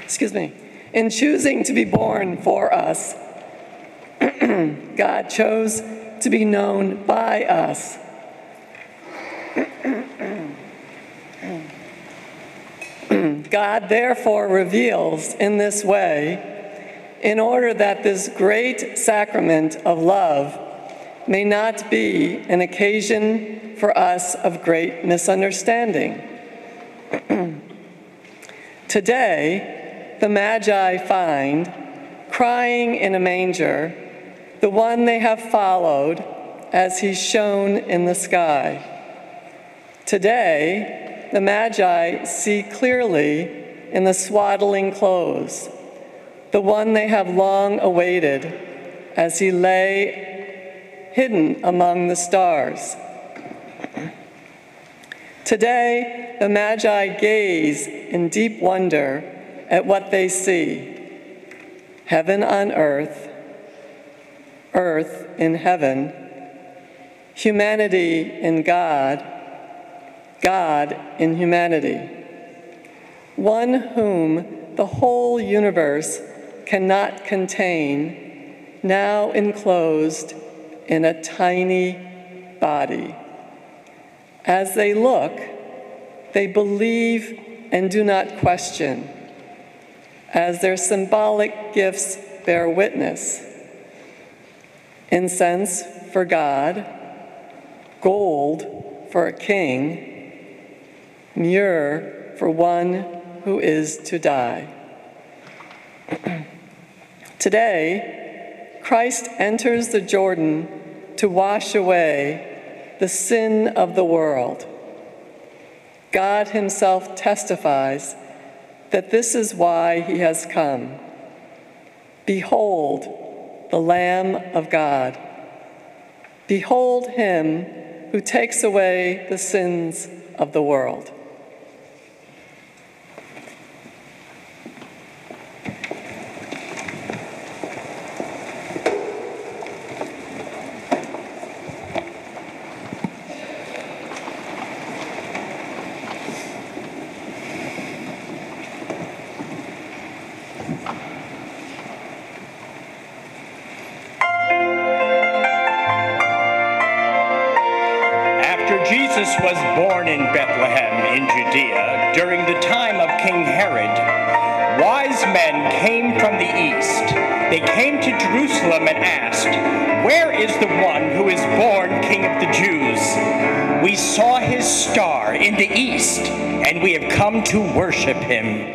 [SPEAKER 8] excuse me, in choosing to be born for us, God chose to be known by us. God therefore reveals in this way, in order that this great sacrament of love may not be an occasion for us of great misunderstanding. Today, the Magi find, crying in a manger, the one they have followed as he shone in the sky. Today, the Magi see clearly in the swaddling clothes, the one they have long awaited as he lay hidden among the stars. Today, the Magi gaze in deep wonder at what they see. Heaven on earth, earth in heaven, humanity in God, God in humanity. One whom the whole universe cannot contain, now enclosed in a tiny body. As they look, they believe and do not question, as their symbolic gifts bear witness. Incense for God, gold for a king, myrrh for one who is to die. Today, Christ enters the Jordan to wash away the sin of the world. God himself testifies that this is why he has come. Behold, the Lamb of God. Behold him who takes away the sins of the world.
[SPEAKER 14] Jesus was born in Bethlehem in Judea during the time of King Herod. Wise men came from the east. They came to Jerusalem and asked, "Where is the one who is born King of the Jews? We saw his star in the east, and we have come to worship him."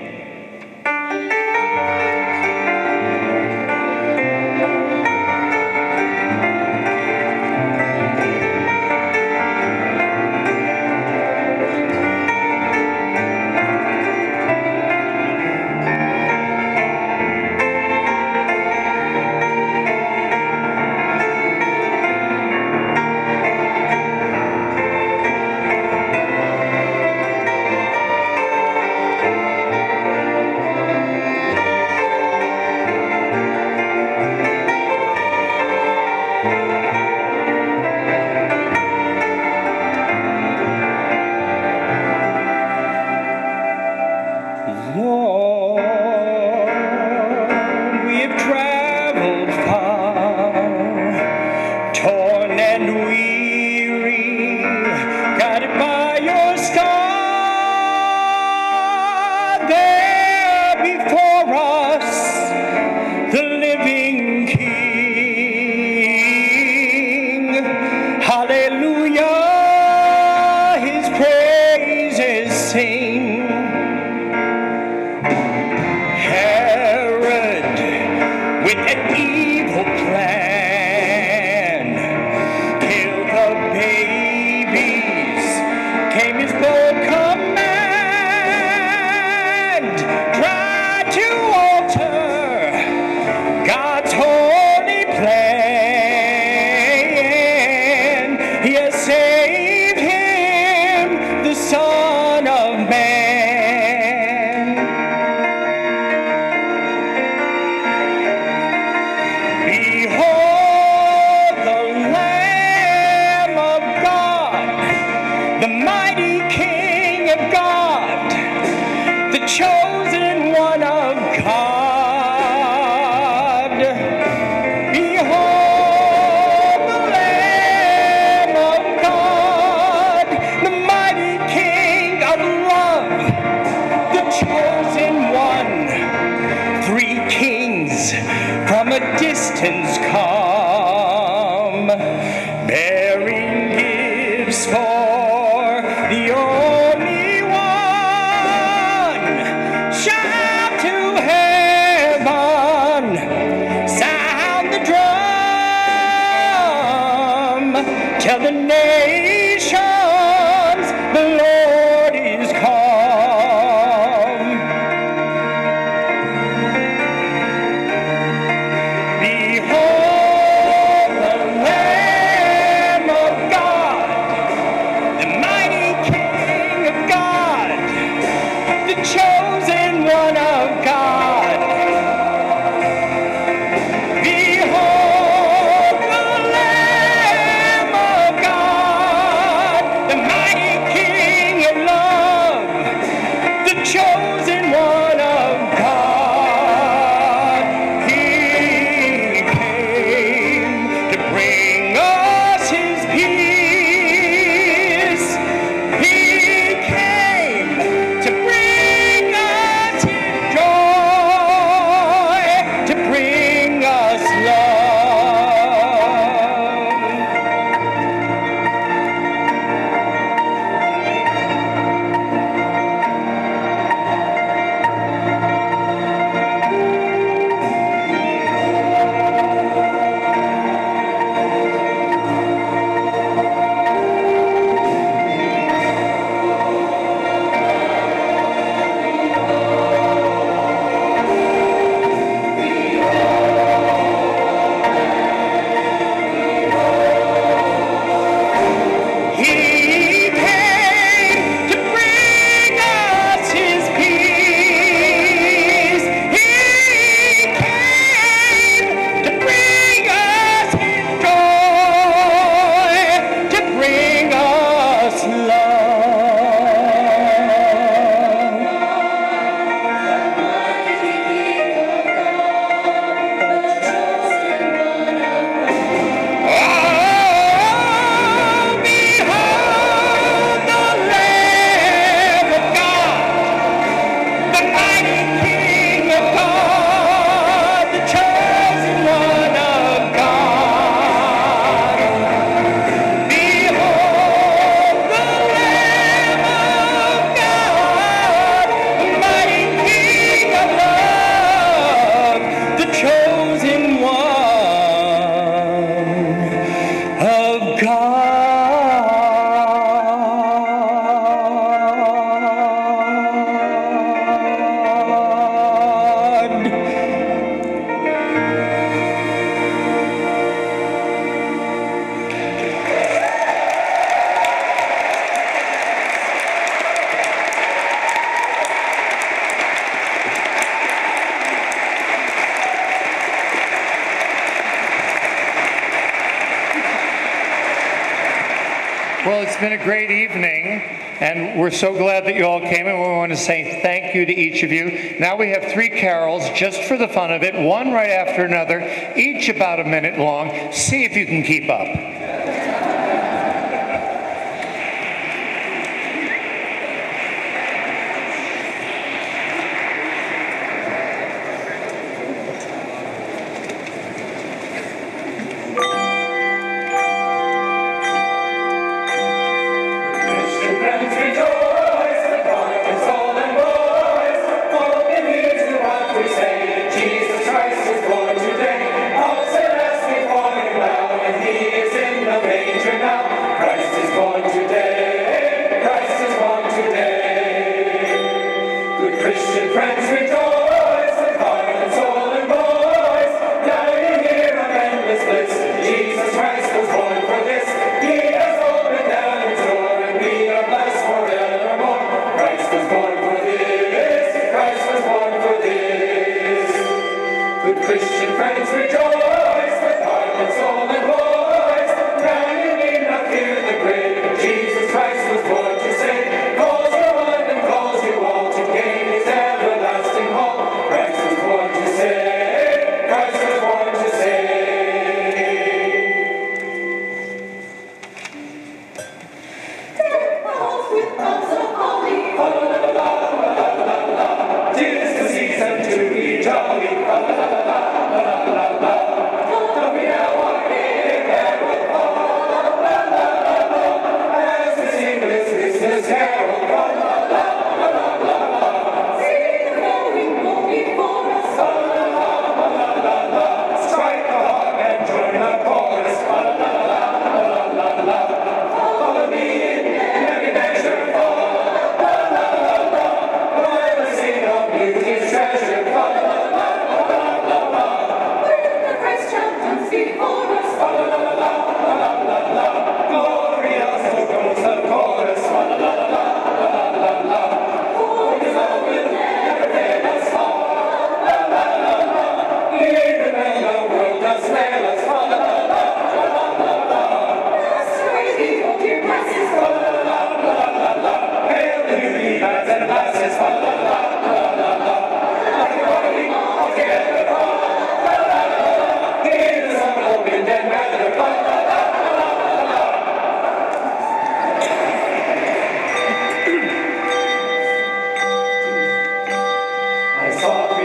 [SPEAKER 15] chosen one of
[SPEAKER 14] a distance come, bearing gifts for the only one. Shout to heaven, sound the drum, tell the nations the Lord is come.
[SPEAKER 1] Well, it's been a great evening, and we're so glad that you all came, and we want to say thank you to each of you. Now we have three carols just for the fun of it, one right after another, each about a minute long. See if you can keep up.
[SPEAKER 5] Calls you all to gain his everlasting hope.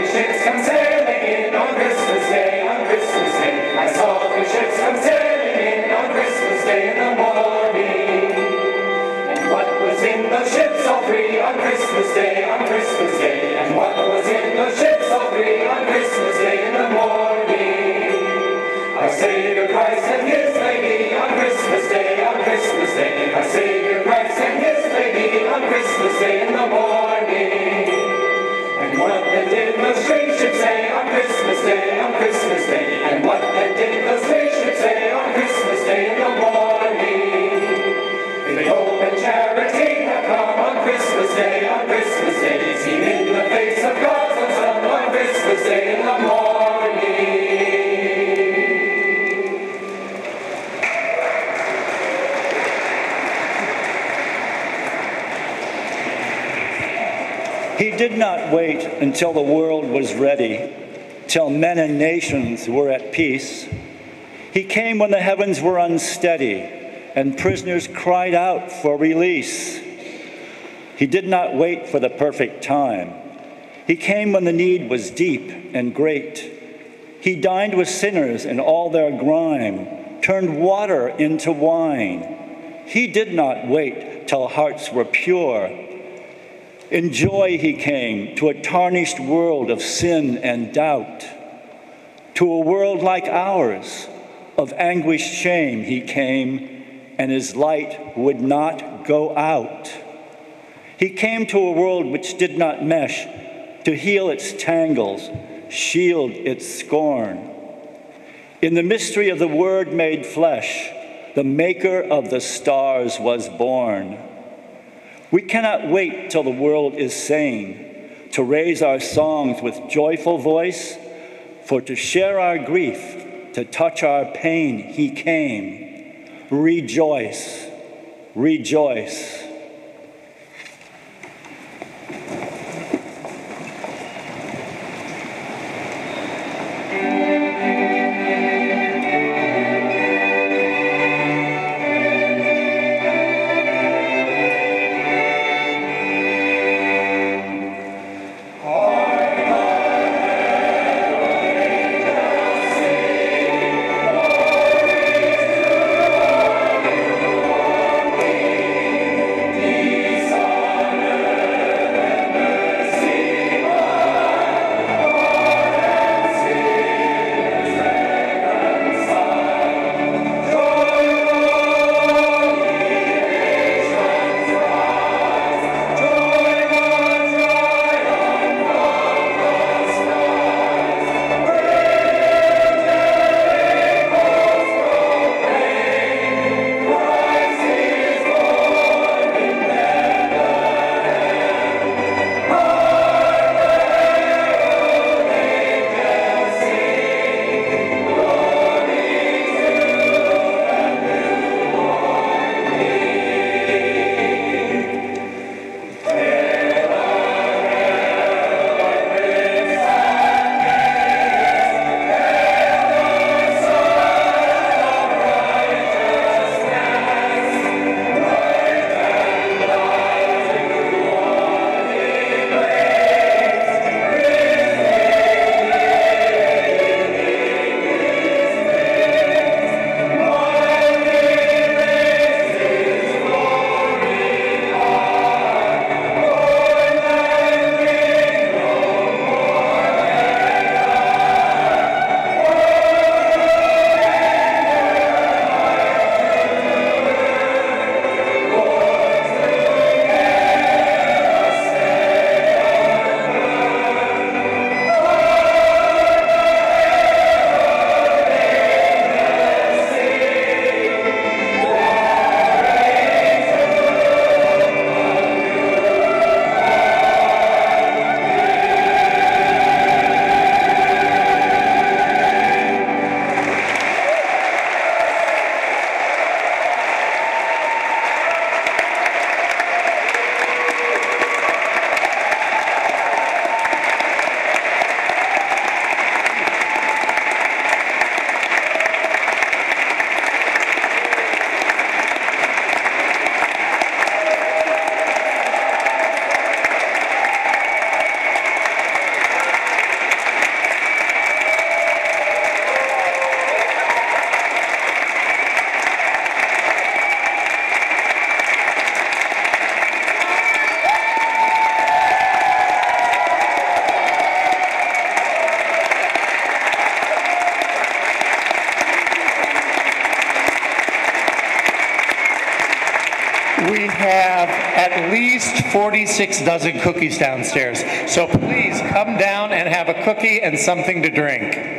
[SPEAKER 5] ships come sailing in on Christmas Day, on Christmas Day. I saw three ships come sailing in on Christmas Day in the morning. And what was in those ships, all three, on Christmas Day, on Christmas Day? And what was in those ships, all three, on Christmas Day in the morning? Our Savior Christ and His Lady on Christmas Day, on Christmas Day. Our Savior Christ and His Lady on Christmas Day in the morning. And what then did those great ships say on Christmas Day, on Christmas Day? And what then did those great ships say on Christmas Day in the morning? The hope and charity have come on Christmas Day, on Christmas Day. Seen in the face of God's own Son on Christmas Day in the morning.
[SPEAKER 15] He did not wait until the world was ready, till men and nations were at peace. He came when the heavens were unsteady and prisoners cried out for release. He did not wait for the perfect time. He came when the need was deep and great. He dined with sinners in all their grime, turned water into wine. He did not wait till hearts were pure. In joy he came to a tarnished world of sin and doubt. To a world like ours, of anguished shame he came, and his light would not go out. He came to a world which did not mesh, to heal its tangles, shield its scorn. In the mystery of the Word made flesh, the maker of the stars was born. We cannot wait till the world is sane to raise our songs with joyful voice, for to share our grief, to touch our pain, he came. Rejoice, rejoice.
[SPEAKER 1] we have at least forty-six dozen cookies downstairs. So please come down and have a cookie and something to drink.